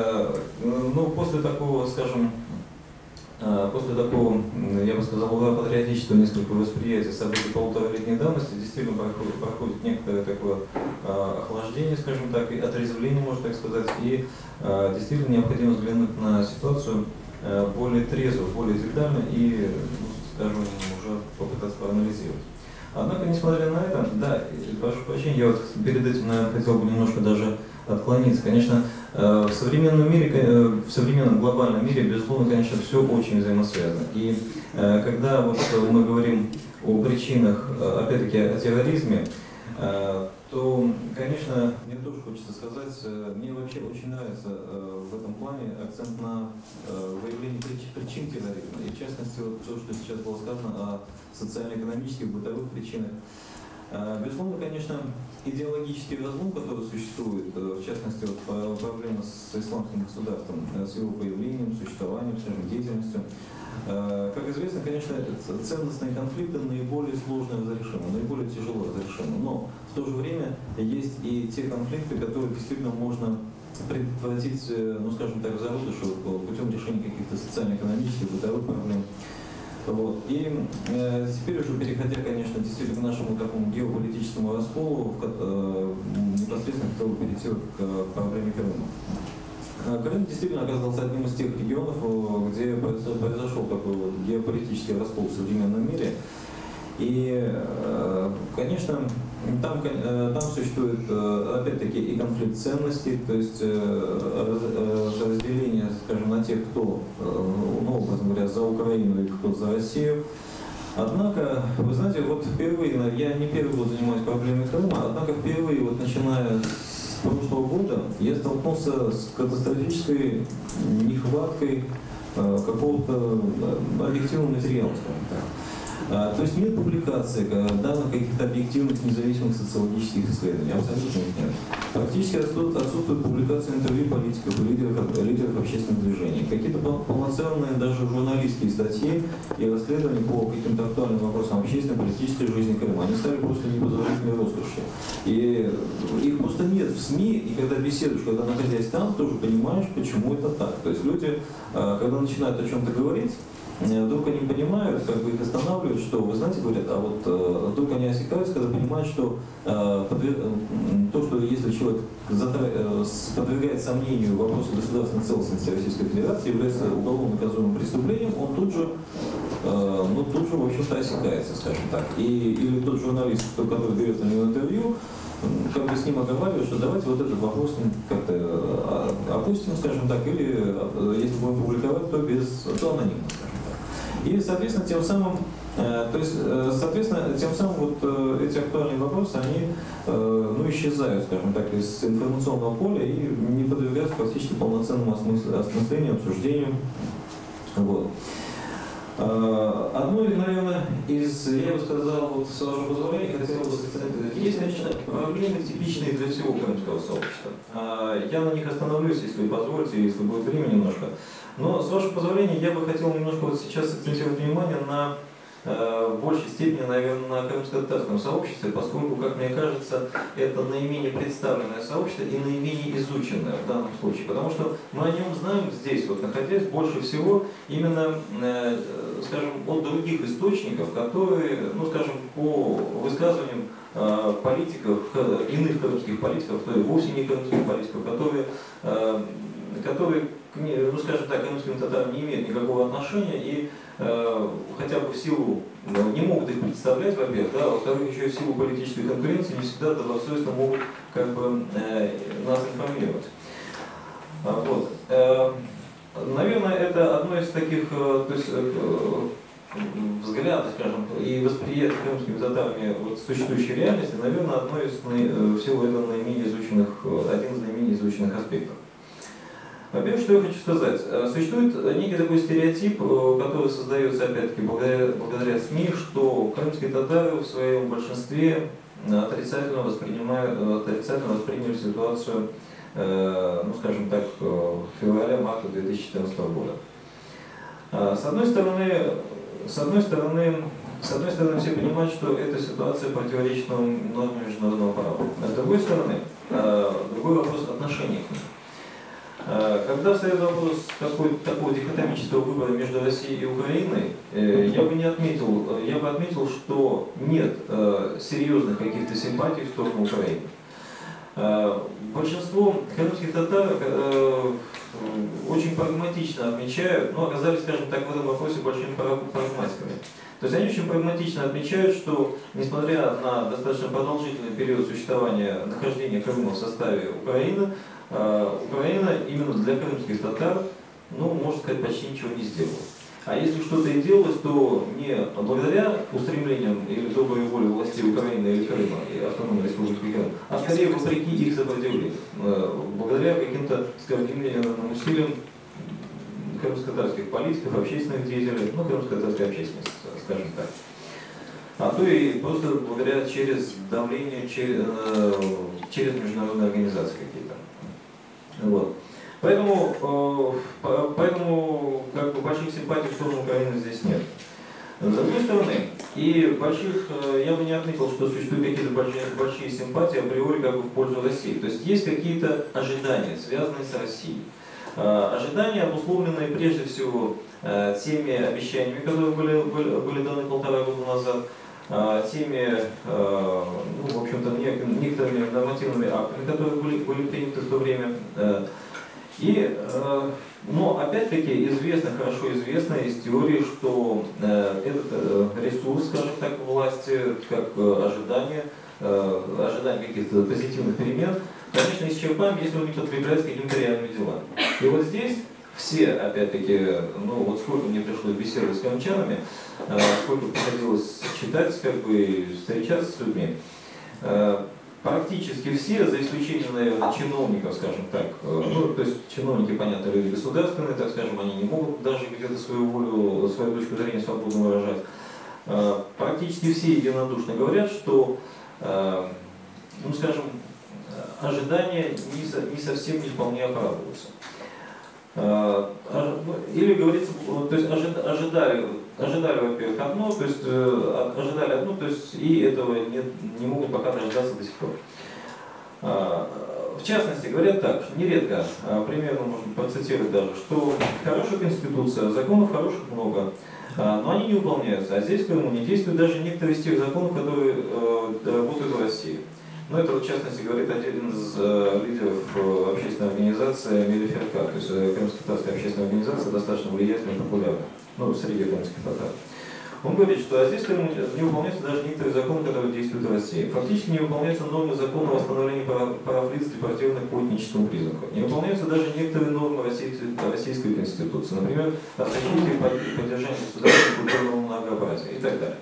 ну, после такого, скажем, после такого, я бы сказал, патриотического несколько восприятия событий полуторалетней давности, действительно проходит, проходит некоторое такое охлаждение, скажем так, и отрезвление, можно так сказать, и действительно необходимо взглянуть на ситуацию более трезво, более детально и, ну, скажем, уже попытаться проанализировать. Однако, несмотря на это, да, прошу прощения, я вот перед этим, наверное, хотел бы немножко даже отклониться. Конечно, в современном мире, в современном глобальном мире, безусловно, конечно, все очень взаимосвязано. И когда вот мы говорим о причинах, опять-таки, о терроризме, то, конечно, мне тоже хочется сказать, мне вообще очень нравится в этом плане акцент на выявление причин терроризма. И в частности, вот то, что сейчас было сказано о социально-экономических, бытовых причинах. Безусловно, конечно, идеологический разлом, который существует, в частности, вот, проблема с исламским государством, с его появлением, существованием, скажем, деятельностью. Как известно, конечно, ценностные конфликты наиболее сложно разрешимы, наиболее тяжело разрешимы, но в то же время есть и те конфликты, которые действительно можно предотвратить, ну, скажем так, в зародыше путем решения каких-то социально-экономических, бытовых проблем. Вот. И э, теперь уже переходя, конечно, действительно к нашему такому геополитическому расколу, в, э, непосредственно хотел бы перейти вот к проблеме Крыма. Крым действительно оказался одним из тех регионов, где произошел такой вот геополитический раскол в современном мире. И, конечно, там, там существует, опять-таки, и конфликт ценностей, то есть разделение, скажем, на тех, кто, ну, образно говоря, за Украину и кто за Россию. Однако, вы знаете, вот впервые, я не первый год занимаюсь проблемой Крыма, однако впервые, вот начиная с прошлого года, я столкнулся с катастрофической нехваткой какого-то объективного материала, скажем так. А, то есть нет публикаций, данных каких-то объективных, независимых социологических исследований, абсолютно их нет. Практически отсутствуют, отсутствуют публикации интервью политиков и лидеров, лидеров общественных движений. Какие-то полноценные даже журналистские статьи и расследования по каким-то актуальным вопросам общественной, политической жизни Крыма, они стали просто непозволительной роскошью. И их просто нет в СМИ, и когда беседуешь, когда находясь там, тоже понимаешь, почему это так. То есть люди, когда начинают о чем-то говорить, вдруг они понимают, как бы их останавливают, что, вы знаете, говорят, а вот э, вдруг они осекаются, когда понимают, что э, подвер... то, что если человек затр... э, подвергает сомнению вопросу государственной целостности Российской Федерации, является уголовно наказуемым преступлением, он тут же, э, ну, тут же, в общем-то, осекается, скажем так. И, или тот журналист, который берет на него интервью, как бы с ним оговаривают, что давайте вот этот вопрос как-то опустим, скажем так, или если будем публиковать, то без, то анонимно, скажем так. И, соответственно, тем самым, э, то есть, э, соответственно, тем самым вот э, эти актуальные вопросы, они, э, ну, исчезают, скажем так, из информационного поля и не подвергаются практически полноценному осмыслению, обсуждению. Вот. Одно, наверное, из, я бы сказал, вот, с вашего позволения, хотел бы сказать, есть, конечно, проблемы типичные для всего крымского сообщества. Я на них остановлюсь, если вы позволите, если будет время немножко. Но, с вашего позволения, я бы хотел немножко вот сейчас акцентировать внимание на э, большей степени, наверное, на крымско-татарском сообществе, поскольку, как мне кажется, это наименее представленное сообщество и наименее изученное в данном случае. Потому что мы о нем знаем здесь, вот находясь, больше всего именно, э, скажем, от других источников, которые, ну, скажем, по высказываниям э, политиков, иных крымских политиков, то есть вовсе не крымских политиков, которые, э, которые, ну, скажем так, крымским татарам не имеют никакого отношения и э, хотя бы в силу, ну, не могут их представлять, во-первых, да, во-вторых, еще и в силу политической конкуренции не всегда добросовестно могут как бы э, нас информировать. Вот. Э, наверное, это одно из таких, э, то есть, э, взглядов, скажем, и восприятия крымскими татарами вот, существующей реальности, наверное, одно из всего этого наименее изученных, один из наименее изученных аспектов. Во-первых, что я хочу сказать. Существует некий такой стереотип, который создается, опять-таки, благодаря, благодаря СМИ, что крымские татары в своем большинстве отрицательно, воспринимают, отрицательно восприняли ситуацию, ну, скажем так, февраля-марта две тысячи четырнадцатого года. С одной стороны, с одной стороны, с одной стороны, все понимают, что эта ситуация противоречит нормам международного права. А с другой стороны, другой вопрос отношений к ним. Когда встает вопрос такой, такого дихотомического выбора между Россией и Украиной, я бы не отметил, я бы отметил, что нет серьезных каких-то симпатий в сторону Украины. Большинство крымских татар очень прагматично отмечают, ну, оказались, скажем так, в этом вопросе большими прагматиками. То есть они очень прагматично отмечают, что, несмотря на достаточно продолжительный период существования, нахождения Крыма в составе Украины, Украина именно для крымских татар, ну, можно сказать, почти ничего не сделала. А если что-то и делалось, то не благодаря устремлениям или доброй воле властей Украины или Крыма, и автономной республики Крым, а скорее вопреки их сопротивлению, благодаря каким-то скоординированным усилиям крымско-татарских политиков, общественных деятелей, ну, крымско-татарской общественности, скажем так. А то и просто благодаря через давление, через, через международные организации какие-то. Вот. Поэтому, э, поэтому как бы, больших симпатий в сторону Украины здесь нет. С другой стороны, и больших, э, я бы не отметил, что существуют какие-то большие, большие симпатии априори как бы в пользу России. То есть есть какие-то ожидания, связанные с Россией. Э, ожидания, обусловленные прежде всего э, теми обещаниями, которые были, были, были даны полтора года назад, э, теми, э, ну, в общем-то, некоторыми нормативными актами, которые были, были приняты в то время. Э, И, э, но опять-таки известно, хорошо известно из теории, что э, этот э, ресурс, скажем так, власти, как э, ожидание, э, ожидание каких-то позитивных перемен, конечно, исчерпаем, если он не подкрепляется какими-то реальными делами. И вот здесь все, опять-таки, ну вот сколько мне пришлось беседовать с крымчанами, э, сколько приходилось читать, как бы встречаться с людьми, э, практически все, за исключением, наверное, чиновников, скажем так, ну, то есть чиновники, понятно, люди государственные, так скажем, они не могут даже где-то свою волю, свою точку зрения свободно выражать. практически все единодушно говорят, что, ну скажем, ожидания не, со, не совсем не вполне оправдываются. Или говорится, то есть ожидали, ожидали, во-первых, одно, то есть ожидали одно, то есть и этого не, не могут пока дождаться до сих пор. В частности, говорят так, нередко, примерно можно процитировать даже, что хорошая конституция, законов хороших много, но они не выполняются, а здесь в Крыму не действуют даже некоторые из тех законов, которые работают в России. Но это, в частности, говорит один из лидеров общественной организации Мелиферка, то есть крымско-татарская общественная организация, достаточно влиятельная и популярная, ну, среди крымских татар. Он говорит, что а здесь не выполняются даже некоторые законы, которые действуют в России. Фактически не выполняются нормы закона о восстановлении прав лиц, депортированных по этническому признаку. Не выполняются даже некоторые нормы российской, российской конституции, например, о защите и поддержании государственного культурного многообразия и так далее.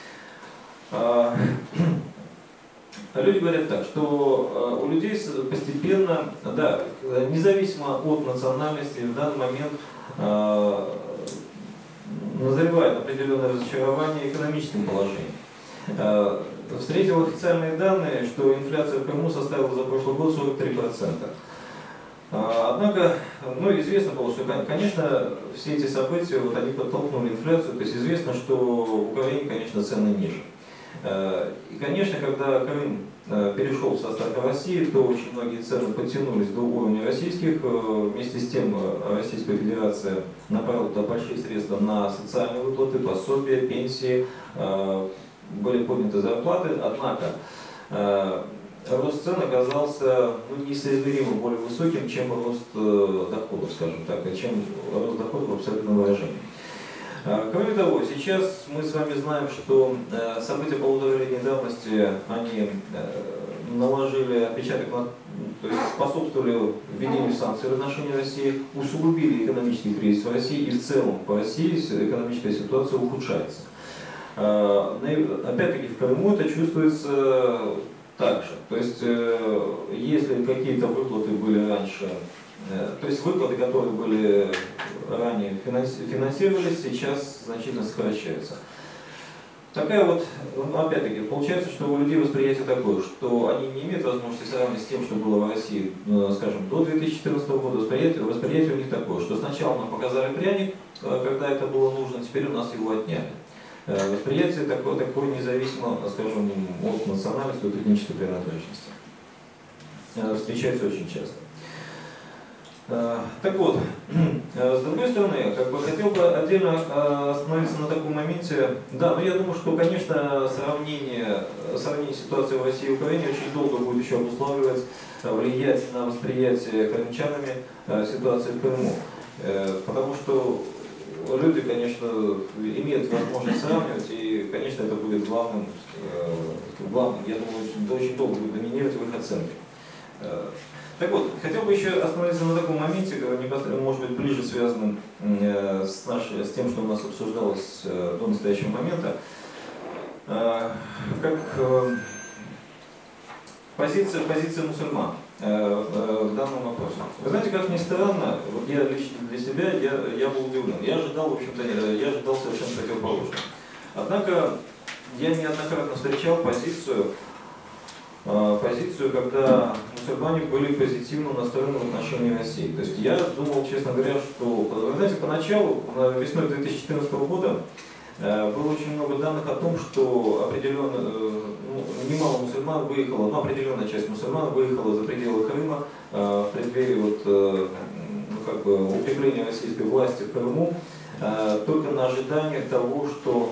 Люди говорят так, что у людей постепенно, да, независимо от национальности, в данный момент назревает определенное разочарование экономическим положением. Встретил официальные данные, что инфляция в Крыму составила за прошлый год сорок три процента. Однако, ну, известно было, что, конечно, все эти события, вот, они подтолкнули инфляцию, то есть известно, что в Украине, конечно, цены ниже. И, конечно, когда Крым перешел в состав России, то очень многие цены подтянулись до уровня российских. Вместе с тем Российская Федерация направила туда большие средства на социальные выплаты, пособия, пенсии, были подняты зарплаты. Однако рост цен оказался, ну, несоизмеримо более высоким, чем рост доходов, скажем так, чем рост доходов в абсолютном выражении. Кроме того, сейчас мы с вами знаем, что события полуторалетней давности, они наложили отпечаток, на, то есть способствовали введению санкций в отношении России, усугубили экономический кризис в России, и в целом по России экономическая ситуация ухудшается. Опять-таки в Крыму это чувствуется также. То есть если какие-то выплаты были раньше, то есть выплаты, которые были ранее финансировались, сейчас значительно сокращаются. Такая вот, опять-таки, получается, что у людей восприятие такое, что они не имеют возможности сравнивать с тем, что было в России, скажем, до две тысячи четырнадцатого года. Восприятие, восприятие у них такое, что сначала нам показали пряник, когда это было нужно, теперь у нас его отняли. Восприятие такое, такое независимо, скажем, от национальности, от этнической принадлежности. Встречается очень часто. Так вот, с другой стороны, как бы хотел бы отдельно остановиться на таком моменте. Да, но я думаю, что, конечно, сравнение, сравнение ситуации в России и Украине очень долго будет еще обуславливать, влиять на восприятие крымчанами ситуации в Крыму. Потому что люди, конечно, имеют возможность сравнивать, и, конечно, это будет главным, главным, я думаю, очень долго будет доминировать в их оценке. Так вот, хотел бы еще остановиться на таком моменте, может быть, ближе связанным с, нашей, с тем, что у нас обсуждалось до настоящего момента, как позиция, позиция мусульман в данном вопросе. Вы знаете, как ни странно, вот я лично для себя, я, я был удивлен. Я ожидал, в общем-то, я ожидал совершенно противоположного. Однако я неоднократно встречал позицию, позицию, когда мусульмане были позитивно настроены в отношении России. То есть я думал, честно говоря, что, вы знаете, поначалу, весной две тысячи четырнадцатого года, было очень много данных о том, что определенно, ну, немало мусульман выехало, ну, определенная часть мусульман выехала за пределы Крыма в преддверии вот, ну, как бы, укрепления российской власти в Крыму, только на ожиданиях того, что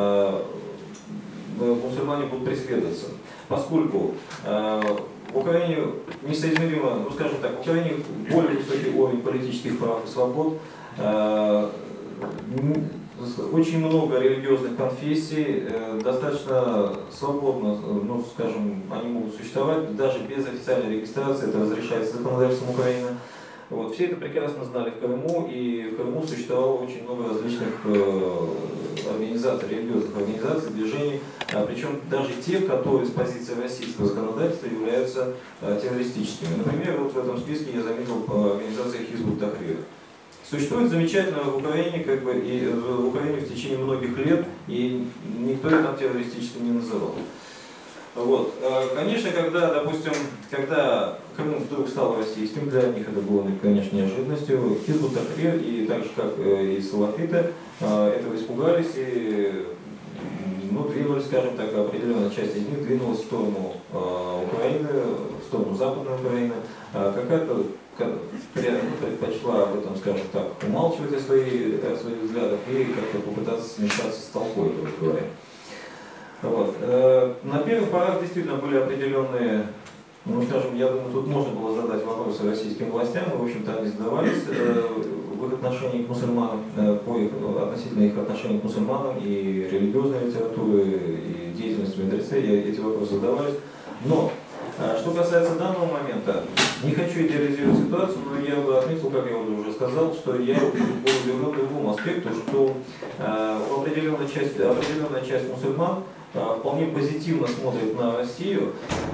мусульмане будут преследоваться. Поскольку э, в Украине несоизмеримо, ну скажем так, в Украине более высокий уровень политических прав и свобод, э, очень много религиозных конфессий, э, достаточно свободно, ну скажем, они могут существовать, даже без официальной регистрации, это разрешается законодательством Украины. Вот, все это прекрасно знали в Крыму, и в Крыму существовало очень много различных э, организаций, религиозных организаций, движений, а, причем даже те, которые с позиции российского законодательства являются э, террористическими. Например, вот в этом списке я заметил организацию Хизбут Тахрир. существует замечательно в Украине, как бы, и в Украине в течение многих лет, и никто ее там террористически не называл. Вот. Конечно, когда, допустим, когда Крым вдруг стал российским, для них это было, конечно, неожиданностью. Хизбут Тахрир, и так же, как и салафиты, этого испугались и, ну, двинулись, скажем так, определенная часть из них двинулась в сторону Украины, в сторону Западной Украины. Какая-то предпочла об этом, скажем так, умалчивать о, своей, о своих взглядах и как-то попытаться смешаться с толпой, грубо говоря. Вот. На первых порах действительно были определенные, ну, скажем, я думаю, тут можно было задать вопросы российским властям, и, в общем-то, они задавались в их отношении к мусульманам, по их, относительно их отношений к мусульманам, и религиозной литературы, и деятельности в Индерсе, эти вопросы задавались. Но, что касается данного момента, не хочу идеализировать ситуацию, но я бы отметил, как я уже сказал, что я был удивлен другому аспекту, что у определенной части, определенная часть мусульман вполне позитивно смотрит на Россию.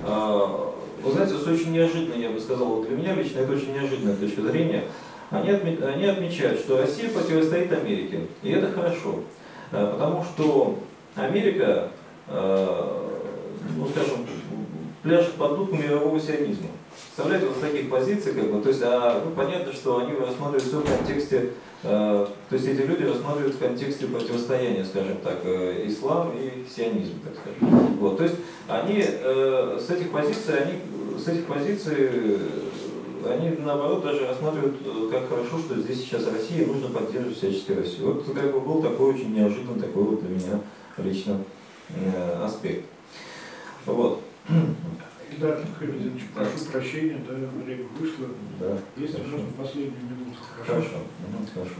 Вы знаете, это очень неожиданно, я бы сказал, вот для меня лично это очень неожиданная точка зрения. Они, отме они отмечают, что Россия противостоит Америке, и это хорошо, потому что Америка, ну, скажем, пляшет под дудку мирового сионизма. Представляете, вот с таких позиций, как бы, то есть, а, ну, понятно, что они рассматривают все в контексте, э, то есть эти люди рассматривают в контексте противостояния, скажем так, э, ислам и сионизм, так скажем. Вот, то есть они э, с этих позиций, они с этих позиций, они наоборот даже рассматривают, как хорошо, что здесь сейчас Россия, нужно поддерживать всячески Россию. Вот как бы был такой очень неожиданный, такой вот для меня лично э, аспект. Вот. Да, Михаил Владимирович, прошу прощения, да, время вышло. Да, если хорошо. можно последнюю минуту. Хорошо, хорошо. хорошо.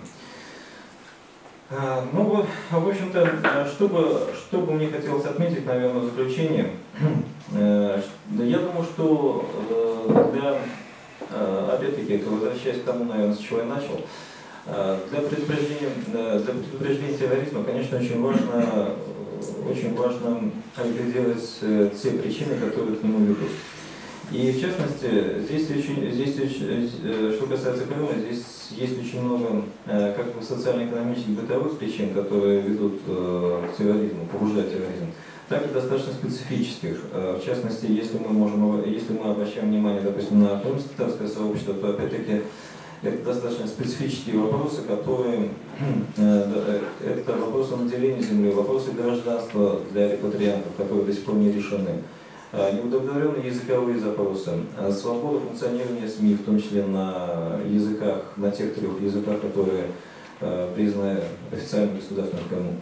А, ну, в общем-то, чтобы, чтобы мне хотелось отметить, наверное, в заключение, э, я думаю, что э, для, э, опять-таки, возвращаясь к тому, наверное, с чего я начал, э, для предупреждения, э, для предупреждения терроризма, конечно, очень важно очень важно определять те причины, которые к нему ведут. И в частности, здесь, очень, здесь что касается Крыма, здесь есть очень много как бы социально-экономических бытовых причин, которые ведут к терроризму, побуждают терроризм, так и достаточно специфических. В частности, если мы, можем, если мы обращаем внимание, допустим, на крымско-татарское сообщество, то опять-таки это достаточно специфические вопросы, которые, э, это вопросы наделения земли, вопросы гражданства для репатриантов, которые до сих пор не решены, э, неудовлетворенные языковые запросы, э, свобода функционирования СМИ, в том числе на языках, на тех трех языках, которые э, признаны официальным государством в Крыму.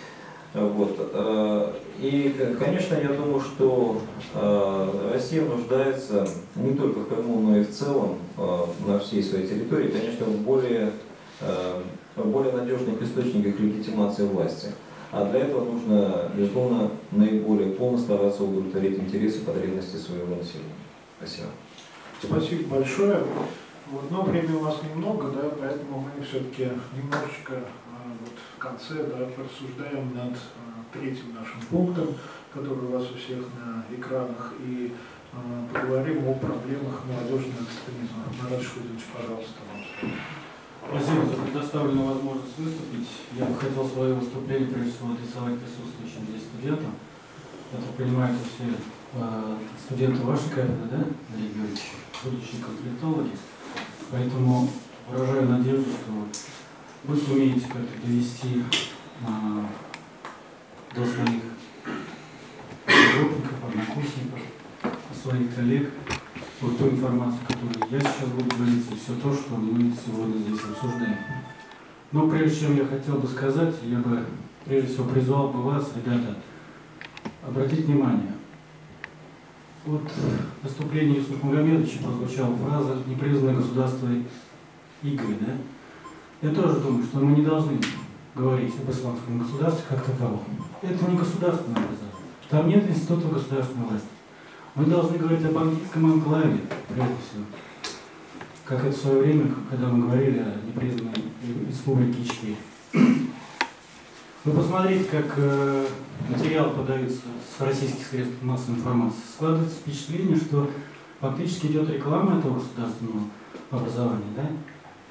Вот. И, конечно, я думаю, что Россия нуждается не только в Крыму, но и в целом на всей своей территории, конечно, в более, в более надежных источниках легитимации власти. А для этого нужно, безусловно, наиболее полно стараться удовлетворить интересы и потребности своего населения. Спасибо. Спасибо большое. Вот, но времени у нас немного, да, поэтому мы все-таки немножечко вот в конце, да, порассуждаем над а, третьим нашим пунктом, который у вас у всех на экранах, и а, поговорим о проблемах молодежного экстремизма. Марат Шхудович, пожалуйста, вам слово. Спасибо за предоставленную возможность выступить. Я бы хотел свое выступление прежде всего адресовать присутствующим здесь студентам. Я так понимаю, это все э, студенты вашей кафедры, да, Олег Георгиевич, будущие конфликтологи. Поэтому выражаю надежду, что вы сумеете как-то довести а, до своих работников, однокурсников, своих коллег вот ту информацию, которую я сейчас буду говорить, и все то, что мы сегодня здесь обсуждаем. Но прежде чем я хотел бы сказать, я бы прежде всего призвал бы вас, ребята, обратить внимание. Вот в выступлении Юсуфа Магомедовича прозвучала фраза «непризнанное государство игры». Да? Я тоже думаю, что мы не должны говорить об исламском государстве как таковом. Это не государственное образование. Там нет института государственной власти. Мы должны говорить об английском анклаве, прежде всего. Как это в свое время, когда мы говорили о непризнанной республике Ичкерия. Вы посмотрите, как э, материалы подаются с российских средств массовой информации. Складывается впечатление, что фактически идет реклама этого государственного образования, да?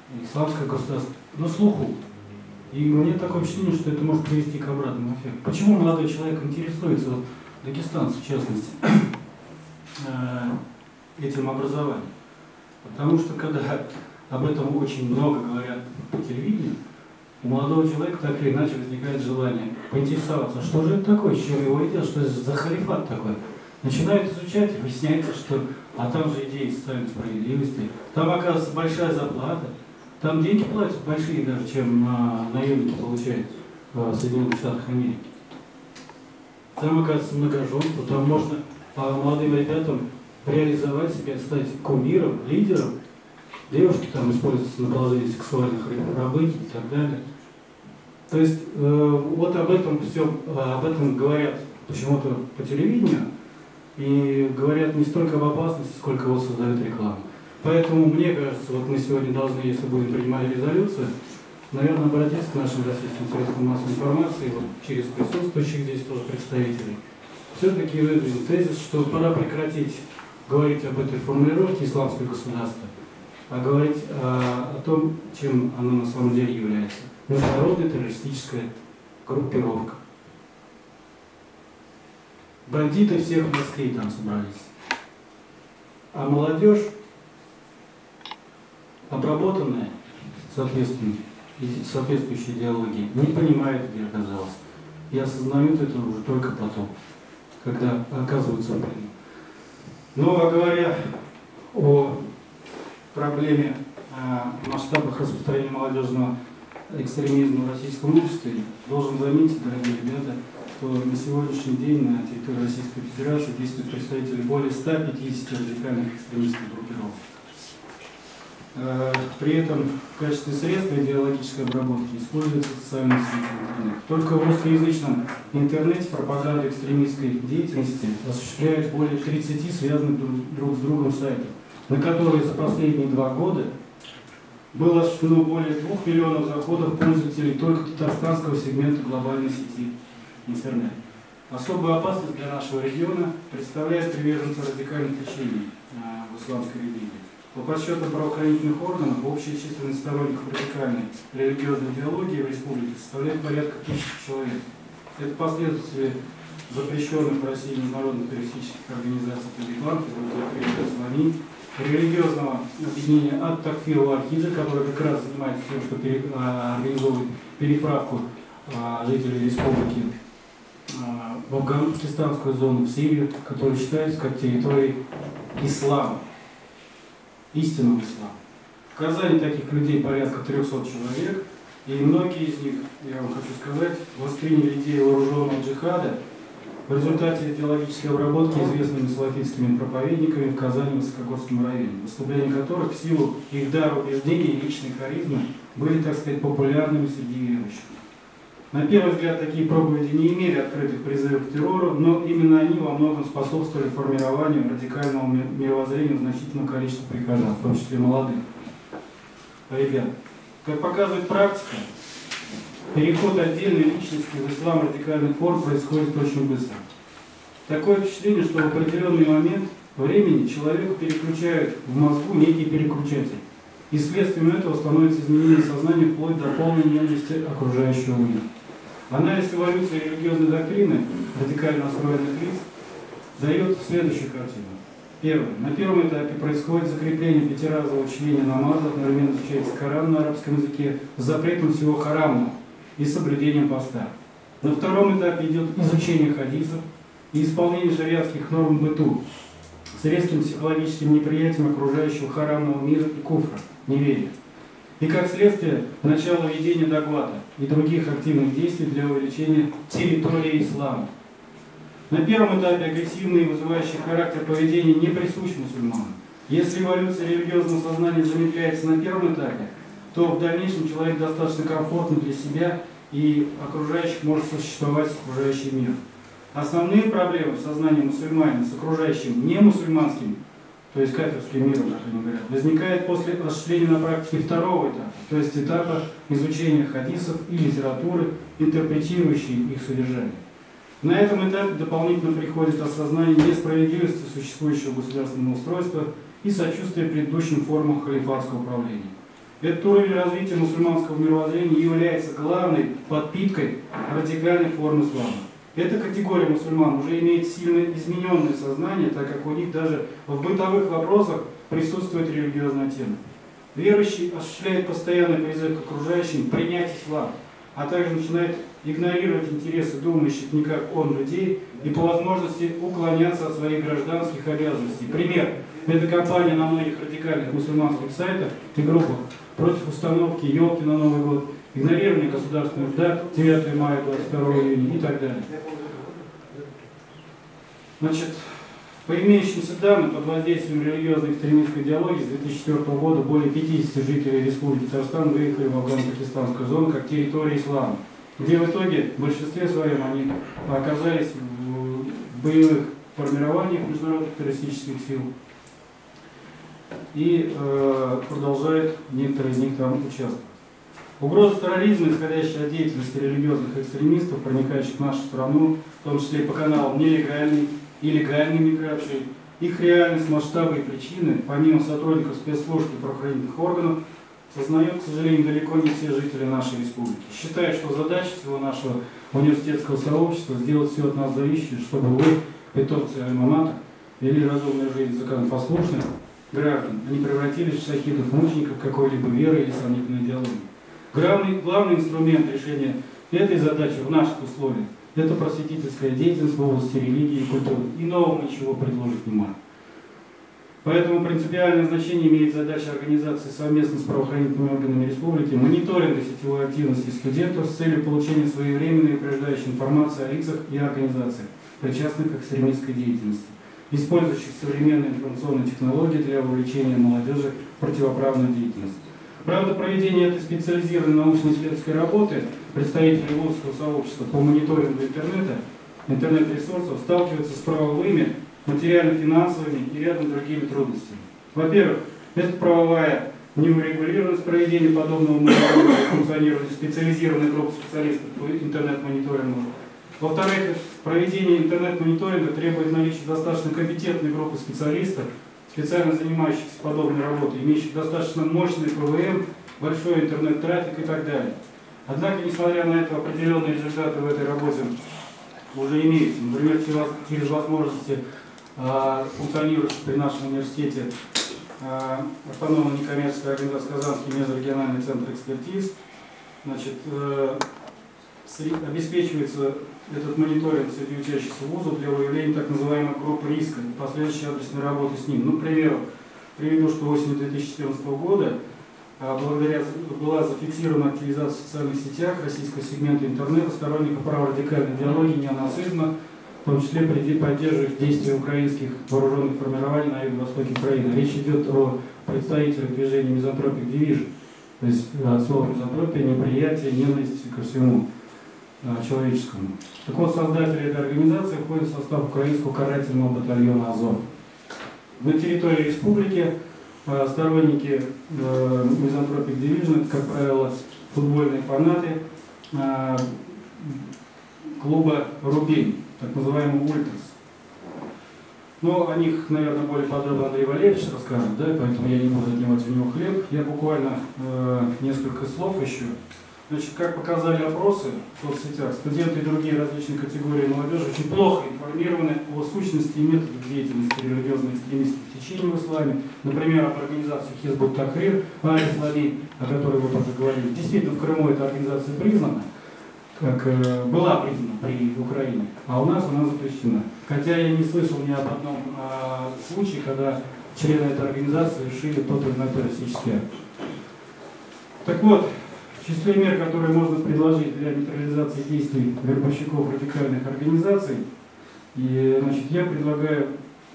исламское государство на слуху. И мне такое впечатление, что это может привести к обратному эффекту. Почему молодой человек интересуется, вот, дагестанцы в частности, этим образованием? Потому что когда об этом очень много говорят по телевидению, у молодого человека так или иначе возникает желание поинтересоваться, что же это такое, с чем его едят, что это за халифат такой. Начинают изучать, и выясняется, что а там же идеи социальной справедливости, там оказывается большая зарплата, там деньги платят большие даже, чем на наемники получают в Соединенных Штатах Америки. Там оказывается многоженство, там можно по молодым ребятам реализовать себя, стать кумиром, лидером. Девушки там используются на положении сексуальных рабынь и так далее. То есть э, вот об этом все, об этом говорят почему-то по телевидению, и говорят не столько об опасности, сколько вот создают рекламу. Поэтому мне кажется, вот мы сегодня должны, если будем принимать резолюцию, наверное, обратиться к нашим российским средствам массовой информации, вот через присутствующих здесь тоже представителей, все-таки выдвинуть тезис, что пора прекратить говорить об этой формулировке исламское государство, а говорить о, о том, чем оно на самом деле является. Международная террористическая группировка. Бандиты всех мастей там собрались. А молодежь, обработанная соответствующей идеологией, не понимает, где оказалась. И осознают это уже только потом, когда оказываются в плену. Ну, а говоря о проблеме о масштабах распространения молодежного экстремизма в российском обществе, должен заметить, дорогие ребята, что на сегодняшний день на территории Российской Федерации действуют представители более ста пятидесяти радикальных экстремистских группировок. При этом в качестве средства идеологической обработки используются социальные сети интернет. Только в русскоязычном интернете пропаганда экстремистской деятельности осуществляет более тридцати связанных друг с другом сайтов, на которые за последние два года было осуществлено более двух миллионов заходов пользователей только татарстанского сегмента глобальной сети интернет. Особую опасность для нашего региона представляет приверженцы радикальных течений в исламской религии. По подсчетам правоохранительных органов, общая численность сторонников радикальной религиозной идеологии в республике составляет порядка тысячи человек. Это последователи запрещенных в России международных террористических организаций Талибан, Ислами, религиозного объединения Ат-Такфир Ва-Хиджа, которое как раз занимается тем, что пере, а, организовывает переправку а, жителей республики а, в афганскую зону, в Сирию, которая считается как территорией ислама, истинного ислама. В Казани таких людей порядка трёхсот человек, и многие из них, я вам хочу сказать, восприняли идею вооруженного джихада в результате идеологической обработки известными салафитскими проповедниками в Казани и Высокогорском районе, выступления которых в силу их дара убеждений и личной харизмы были, так сказать, популярными среди верующих. На первый взгляд, такие проповеди не имели открытых призывов к террору, но именно они во многом способствовали формированию радикального мировоззрения значительного количества прихожан, в том числе молодых. Ребят, как показывает практика, переход отдельной личности в ислам радикальных форм происходит очень быстро. Такое впечатление, что в определенный момент времени человеку переключают в мозгу некий переключатель. И следствием этого становится изменение сознания вплоть до полной ненависти окружающего мира. Анализ эволюции религиозной доктрины радикально настроенных лиц дает следующую картину. Первое. На первом этапе происходит закрепление пятиразового чтения намаза, одновременно изучается Коран на арабском языке с запретом всего харамного и соблюдением поста. На втором этапе идет изучение хадисов и исполнение шариатских норм в быту с резким психологическим неприятием окружающего харамного мира и куфра, неверия. И как следствие, начало ведения догвата и других активных действий для увеличения территории ислама. На первом этапе агрессивный и вызывающий характер поведения не присущ мусульманам. Если эволюция религиозного сознания замедляется на первом этапе, то в дальнейшем человек достаточно комфортно для себя и окружающих может существовать с окружающим миром. Основные проблемы в сознании мусульманина с окружающим немусульманским, то есть кафирским миром, как они говорят, возникает после осуществления на практике второго этапа, то есть этапа изучения хадисов и литературы, интерпретирующей их содержание. На этом этапе дополнительно приходит осознание несправедливости существующего государственного устройства и сочувствие предыдущим формам халифатского управления. Этот уровень развития мусульманского мировоззрения является главной подпиткой радикальной формы ислама. Эта категория мусульман уже имеет сильно измененное сознание, так как у них даже в бытовых вопросах присутствует религиозная тема. Верующий осуществляет постоянный призыв к окружающим принять ислам, а также начинает игнорировать интересы думающих не как он людей и по возможности уклоняться от своих гражданских обязанностей. Пример. Это кампания на многих радикальных мусульманских сайтах и группах против установки елки на Новый год, игнорирование государственных дат девятого мая, двадцать второго июня и так далее. Значит, по имеющимся данным, под воздействием религиозной экстремистской идеологии с две тысячи четвёртого года более пятидесяти жителей Республики Татарстан выехали в афгано-пакистанскую зону как территория ислама, где в итоге в большинстве своем они оказались в боевых формированиях международных террористических сил и э, продолжают некоторые из них там участвовать. Угроза терроризма, исходящая от деятельности религиозных экстремистов, проникающих в нашу страну, в том числе и по каналам нелегальной и легальной миграции, их реальность, масштабы и причины, помимо сотрудников спецслужб и правоохранительных органов, сознают, к сожалению, далеко не все жители нашей республики. Считаю, что задача всего нашего университетского сообщества сделать все от нас зависящее, чтобы вы, питомцы альма-матер, вели разумную жизнь законопослушных граждан, а не превратились в шахидов, мучеников какой-либо веры или сомнительной идеологии. Главный, главный инструмент решения этой задачи в наших условиях – это просветительская деятельность в области религии и культуры. Иного мы ничего предложить не можем. Поэтому принципиальное значение имеет задача организации совместно с правоохранительными органами республики мониторинга сетевой активности студентов с целью получения своевременной и упреждающей информации о лицах и организациях, причастных к экстремистской деятельности, использующих современные информационные технологии для вовлечения молодежи в противоправную деятельность. Правда, проведение этой специализированной научно-исследовательской работы представителей вузовского сообщества по мониторингу интернета, интернет-ресурсов сталкиваются с правовыми, материально-финансовыми и рядом другими трудностями. Во-первых, это правовая неурегулированность проведения подобного мониторинга и функционирования специализированной группы специалистов по интернет-мониторингу. Во-вторых, проведение интернет-мониторинга требует наличия достаточно компетентной группы специалистов, специально занимающихся подобной работой, имеющих достаточно мощный ПВМ, большой интернет-трафик и так далее. Однако, несмотря на это, определенные результаты в этой работе уже имеются. Например, через возможности э, функционирующих при нашем университете э, автономной некоммерческой организации Казанский межрегиональный центр экспертиз, значит, э, обеспечивается этот мониторинг среди учащихся вузов для выявления так называемой группы риска и последующей адресной работы с ним. Ну, к примеру, приведу, что осенью две тысячи четырнадцатого года а, благодаря была зафиксирована активизация в социальных сетях российского сегмента интернета сторонников праворадикальной идеологии, неонацизма, в том числе поддерживающих действия украинских вооруженных формирований на юго-востоке Украины. Речь идет о представителях движения Misanthropic Division, то есть от слова мизантропия, неприятие, ненависть ко всему человеческому. Так вот, создатели этой организации входят в состав украинского карательного батальона «Азов». На территории республики э, сторонники э, Misanthropic Division, как правило, футбольные фанаты э, клуба «Рубин», так называемый «Ультрас». Но о них, наверное, более подробно Андрей Валерьевич расскажет, да, поэтому я не буду отнимать у него хлеб. Я буквально э, несколько слов еще. Значит, как показали опросы в соцсетях, студенты и другие различные категории молодежи очень плохо информированы о сущности и методах деятельности религиозных экстремистских течений в исламе. Например, об организации Хизбут Тахрир, Аль-Ислами, о которой вы тоже говорили. Действительно, в Крыму эта организация признана, как э, была признана при Украине, а у нас она запрещена. Хотя я не слышал ни об одном э, случае, когда члены этой организации решили тот или иной террористический акт. Так вот, в числе мер, которые можно предложить для нейтрализации действий вербовщиков радикальных организаций, и, значит, я предлагаю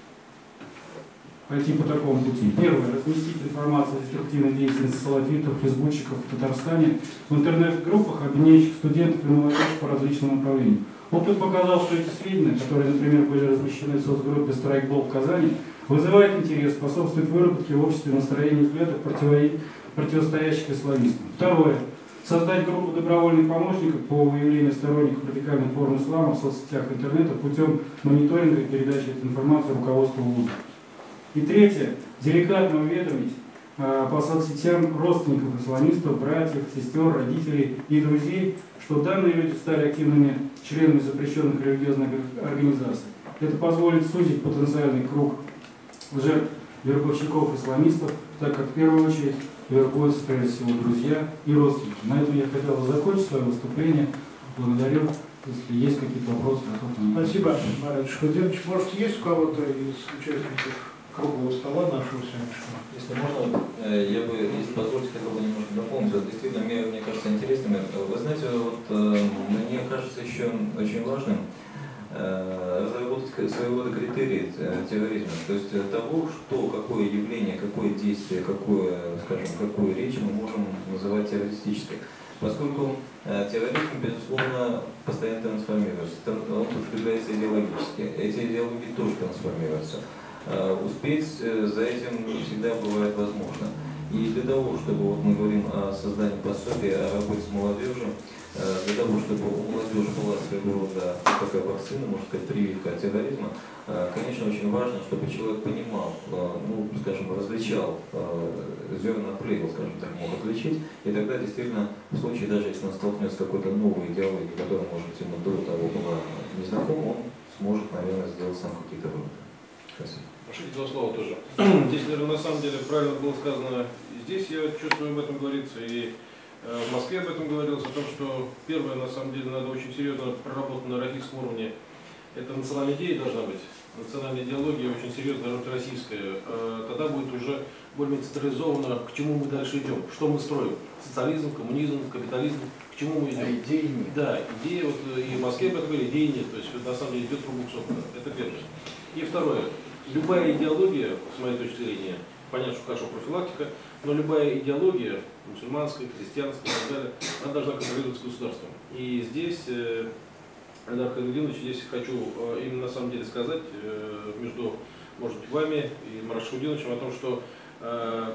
пойти по такому пути. Первое. Разместить информацию о деструктивной деятельности салафитов, фейсбучиков в Татарстане в интернет-группах, объединяющих студентов и молодежь по различным направлениям. Опыт показал, что эти сведения, которые, например, были размещены в соцгруппе «Страйкбол» в Казани, вызывают интерес, способствуют выработке в обществе настроений и взглядов, противостоящих исламистам. Второе. Создать группу добровольных помощников по выявлению сторонников радикальных форм ислама в соцсетях и интернета путем мониторинга и передачи этой информации руководству вуза. И третье. Деликатно уведомить э, по соцсетям родственников исламистов, братьев, сестер, родителей и друзей, что данные люди стали активными членами запрещенных религиозных организаций. Это позволит сузить потенциальный круг жертв вербовщиков исламистов, так как в первую очередь вербуются прежде всего друзья и родственники. На этом я хотел бы закончить свое выступление. Благодарю. Если есть какие-то вопросы, готов на них. Спасибо, Марат Шахудинович. Может, есть у кого-то из участников круглого стола нашего сегодняшнего? Если можно, я бы, если позволите, хотел бы немножко дополнить. Вот действительно, мне, мне кажется интересным. Вы знаете, вот мне кажется еще очень важным разработать своего рода критерии терроризма, то есть того, что, какое явление, какое действие, какое, скажем, какую речь мы можем называть террористической. Поскольку э, терроризм, безусловно, постоянно трансформируется, он продвигается идеологически, эти идеологии тоже трансформируются. Э, успеть э, за этим не всегда бывает возможно. И для того, чтобы, вот мы говорим о создании пособия, о работе с молодежью, э, для того, чтобы у молодежи была своего рода такая вакцина, можно сказать, прививка от терроризма, э, конечно, очень важно, чтобы человек понимал, э, ну, скажем, различал э, зерна от плевел, скажем так, мог отличить, и тогда действительно, в случае, даже если он столкнется с какой-то новой идеологией, которая, может быть, ему до того была незнакома, он сможет, наверное, сделать сам какие-то выводы. Спасибо. Прошлите два слова тоже. Здесь, наверное, на самом деле правильно было сказано, здесь я чувствую, об этом говорится, и э, в Москве об этом говорилось, о том, что первое, на самом деле, надо очень серьезно проработать на российском уровне. Это национальная идея должна быть, национальная идеология очень серьезно должна быть российская. Э, тогда будет уже более централизовано, к чему мы дальше идем, что мы строим. Социализм, коммунизм, капитализм, к чему мы идем. А идеи нет. Да, идеи, вот и в Москве об этом говорили, идеи нет, то есть на самом деле идет пробуксовка. Это первое. И второе. Любая идеология, с моей точки зрения, понятно, что хорошо профилактика, но любая идеология, мусульманская, христианская и так далее, она должна контролироваться государством. И здесь, Айдар Хайрудинович, здесь хочу именно на самом деле сказать между, может быть, вами и Маратом Шахудиновичем о том, что э,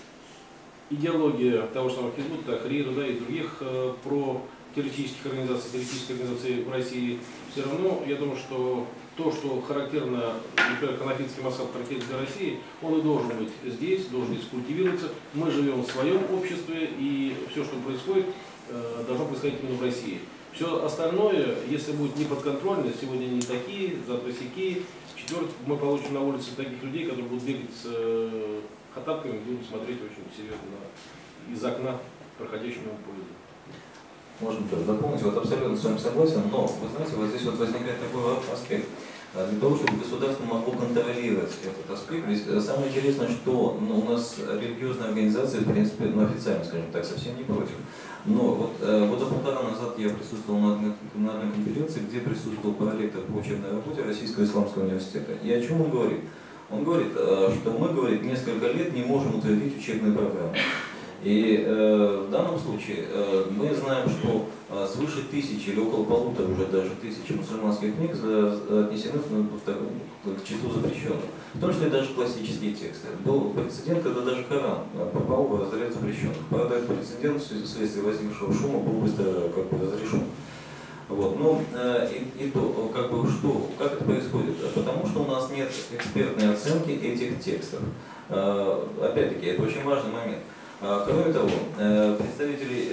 идеология того же самого Хизбут Тахрира, да, и других э, про террористических организаций, террористических организаций в России, все равно, я думаю, что то, что характерно, например, ханафитский масхаб характерен для России, он и должен быть здесь, должен здесь культивироваться. Мы живем в своем обществе, и все, что происходит, должно происходить именно в России. Все остальное, если будет неподконтрольно, сегодня не такие, завтра сякие, четвертый мы получим на улице таких людей, которые будут бегать с хатапками, будут смотреть очень серьезно из окна проходящего поезда. Можно тоже дополнить, вот абсолютно с вами согласен, но, вы знаете, вот здесь вот возникает такой аспект. Для того, чтобы государство могло контролировать этот аспект, ведь самое интересное, что ну, у нас религиозные организации, в принципе, ну, официально, скажем так, совсем не против. Но вот э, года полтора назад я присутствовал на одной, на одной конференции, где присутствовал проректор по учебной работе Российского исламского университета. И о чем он говорит? Он говорит, э, что мы, говорит, несколько лет не можем утвердить учебные программы. И э, в данном случае э, мы знаем, что э, свыше тысячи или около полутора уже даже тысячи мусульманских книг за, отнесены к числу запрещенных. В том числе даже классические тексты. Был прецедент, когда даже Коран попал в разряд запрещенных. Правда, этот прецедент вследствие возникшего шума был быстро как бы разрешен. Вот. Но э, и, и то, как бы, что, как это происходит? Потому что у нас нет экспертной оценки этих текстов. Э, опять-таки, это очень важный момент. Кроме того, представители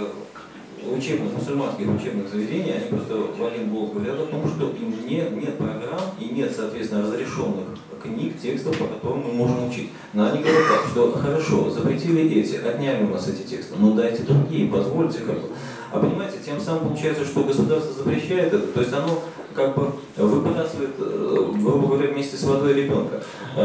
учебных, мусульманских учебных заведений, они просто в один голос говорят о том, что им нет, нет программ и нет, соответственно, разрешенных книг, текстов, по которым мы можем учить. Но они говорят так, что хорошо, запретили эти, отняли у нас эти тексты, но дайте другие, позвольте как бы. А понимаете, тем самым получается, что государство запрещает это, то есть оно как бы выбрасывает, грубо говоря, вместе с водой ребенка.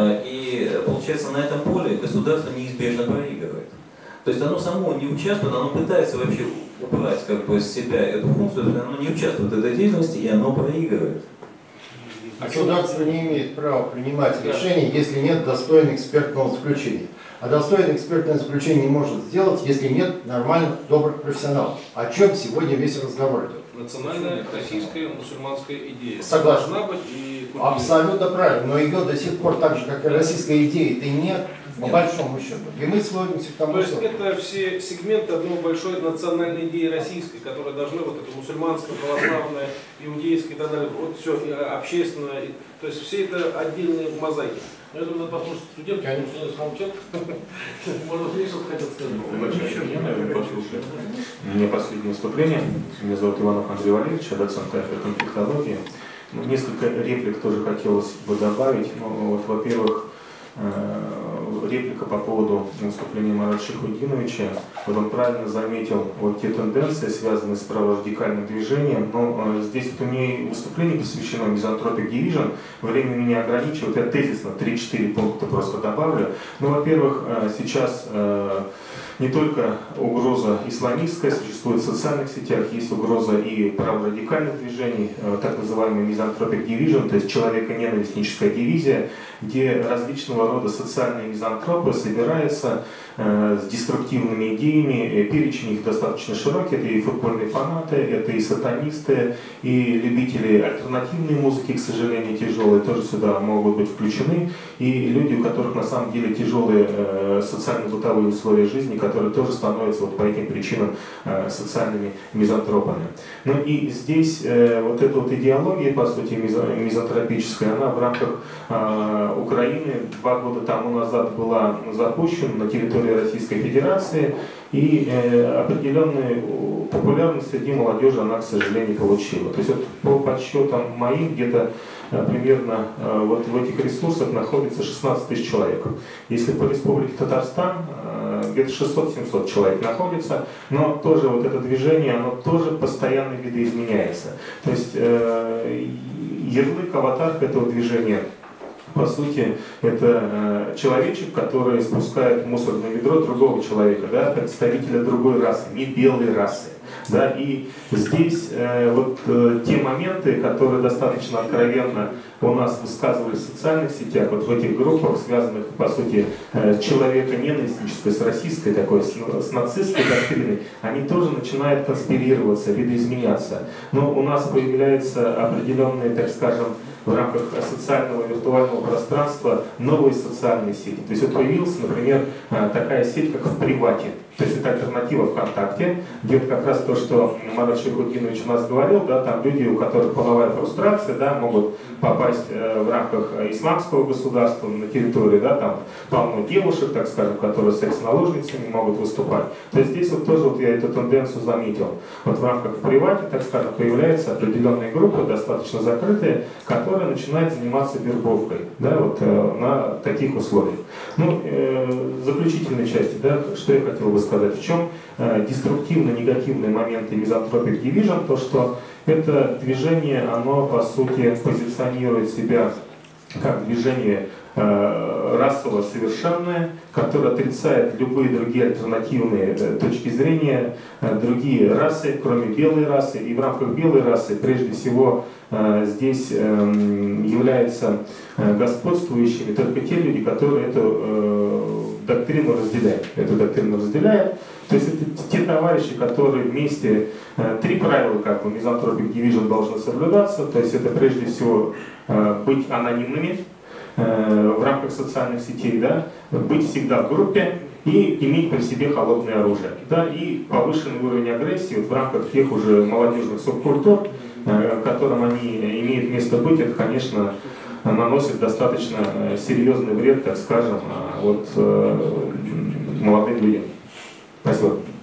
И получается, на этом поле государство неизбежно проигрывает. То есть оно само не участвует, оно пытается вообще убрать как бы с себя эту функцию, оно не участвует в этой деятельности, и оно проигрывает. Государство не имеет права принимать решения, если нет достойного экспертного заключения. А достойное экспертное заключение не может сделать, если нет нормальных, добрых профессионалов. О чем сегодня весь разговор идет? Национальная российская мусульманская идея. Согласен. Должна быть и абсолютно правильно, но ее до сих пор так же, как и российская идея-то нет, по большому счету. И мы сводимся к тому, То есть что... это все сегменты одной большой национальной идеи российской, которые должны вот это мусульманское, православное, иудейское и так далее, вот все общественное, то есть все это отдельные мозаики. Я думаю, надо послушать студентов, они все смолчат. Может, мне что-то хотел сказать. Вначале я, наверное, послушаю. У меня последнее выступление. Меня зовут Иванов Андрей Валерьевич, я доцент кафедры конфликтологии. Ну, несколько реплик тоже хотелось бы добавить. Ну, вот, во-первых, реплика по поводу выступления Марата Шайхутдиновича. Вот он правильно заметил вот те тенденции, связанные с праворадикальным движением. Но здесь вот у меня выступление посвящено Misanthropic Division. Время меня ограничивает. Я тезисно три-четыре пункта просто добавлю. Ну, во-первых, сейчас не только угроза исламистская существует в социальных сетях, есть угроза и праворадикальных движений, так называемый Misanthropic Division, то есть человеконенавистническая дивизия, где различного рода социальные мизантропы собираются э, с деструктивными идеями. Перечень их достаточно широкий. Это и футбольные фанаты, это и сатанисты, и любители альтернативной музыки, к сожалению, тяжелые, тоже сюда могут быть включены. И люди, у которых на самом деле тяжелые э, социально-бытовые условия жизни, которые тоже становятся вот по этим причинам э, социальными мизантропами. Ну и здесь э, вот эта вот идеология, по сути, мизантропическая, она в рамках э, Украины два года тому назад была запущена на территории Российской Федерации, и э, определенную популярность среди молодежи она, к сожалению, получила. То есть вот, по подсчетам моим где-то э, примерно э, вот в этих ресурсах находится шестнадцать тысяч человек. Если по Республике Татарстан э, где-то шестьсот-семьсот человек находится, но тоже вот это движение, оно тоже постоянно видоизменяется. То есть э, ярлык, аватарка этого движения, по сути, это э, человечек, который спускает в мусорное ведро другого человека, да, представителя другой расы, не белой расы. Да, и здесь э, вот э, те моменты, которые достаточно откровенно у нас высказывались в социальных сетях, вот в этих группах, связанных, по сути, э, с человеконенавистнической, с российской такой, с, с нацистской доктриной, они тоже начинают конспирироваться, видоизменяться. Но у нас появляются определенные, так скажем, в рамках социального виртуального пространства новые социальные сети. То есть вот появилась, например, такая сеть, как в Привате. То есть это альтернатива ВКонтакте, где вот как раз то, что Марат Шайхутдинович у нас говорил, да, там люди, у которых половая фрустрация, да, могут попасть э, в рамках исламского государства на территории, да, там полно девушек, так скажем, которые секс-наложницами могут выступать. То есть здесь вот тоже вот я эту тенденцию заметил. Вот в рамках Привате, так скажем, появляются определенные группы, достаточно закрытые, которые начинают заниматься вербовкой, да, вот э, на таких условиях. Ну, э, заключительной части, да, что я хотел бы сказать, в чем э, деструктивно-негативные моменты Misanthropic Division, то, что это движение, оно, по сути, позиционирует себя как движение э, расово совершенное, которое отрицает любые другие альтернативные э, точки зрения, э, другие расы, кроме белой расы. И в рамках белой расы, прежде всего, э, здесь э, являются э, господствующими только те люди, которые эту э, доктрину разделяют. Эту доктрину разделяют. То есть это те товарищи, которые вместе, э, три правила, как у Misanthropic Division, должны соблюдаться. То есть это прежде всего э, быть анонимными э, в рамках социальных сетей, да, быть всегда в группе и иметь при себе холодное оружие. Да, и повышенный уровень агрессии вот в рамках тех уже молодежных субкультур, э, которым они имеют место быть, это, конечно, наносит достаточно серьезный вред, так скажем, вот, э, молодым людям. Спасибо.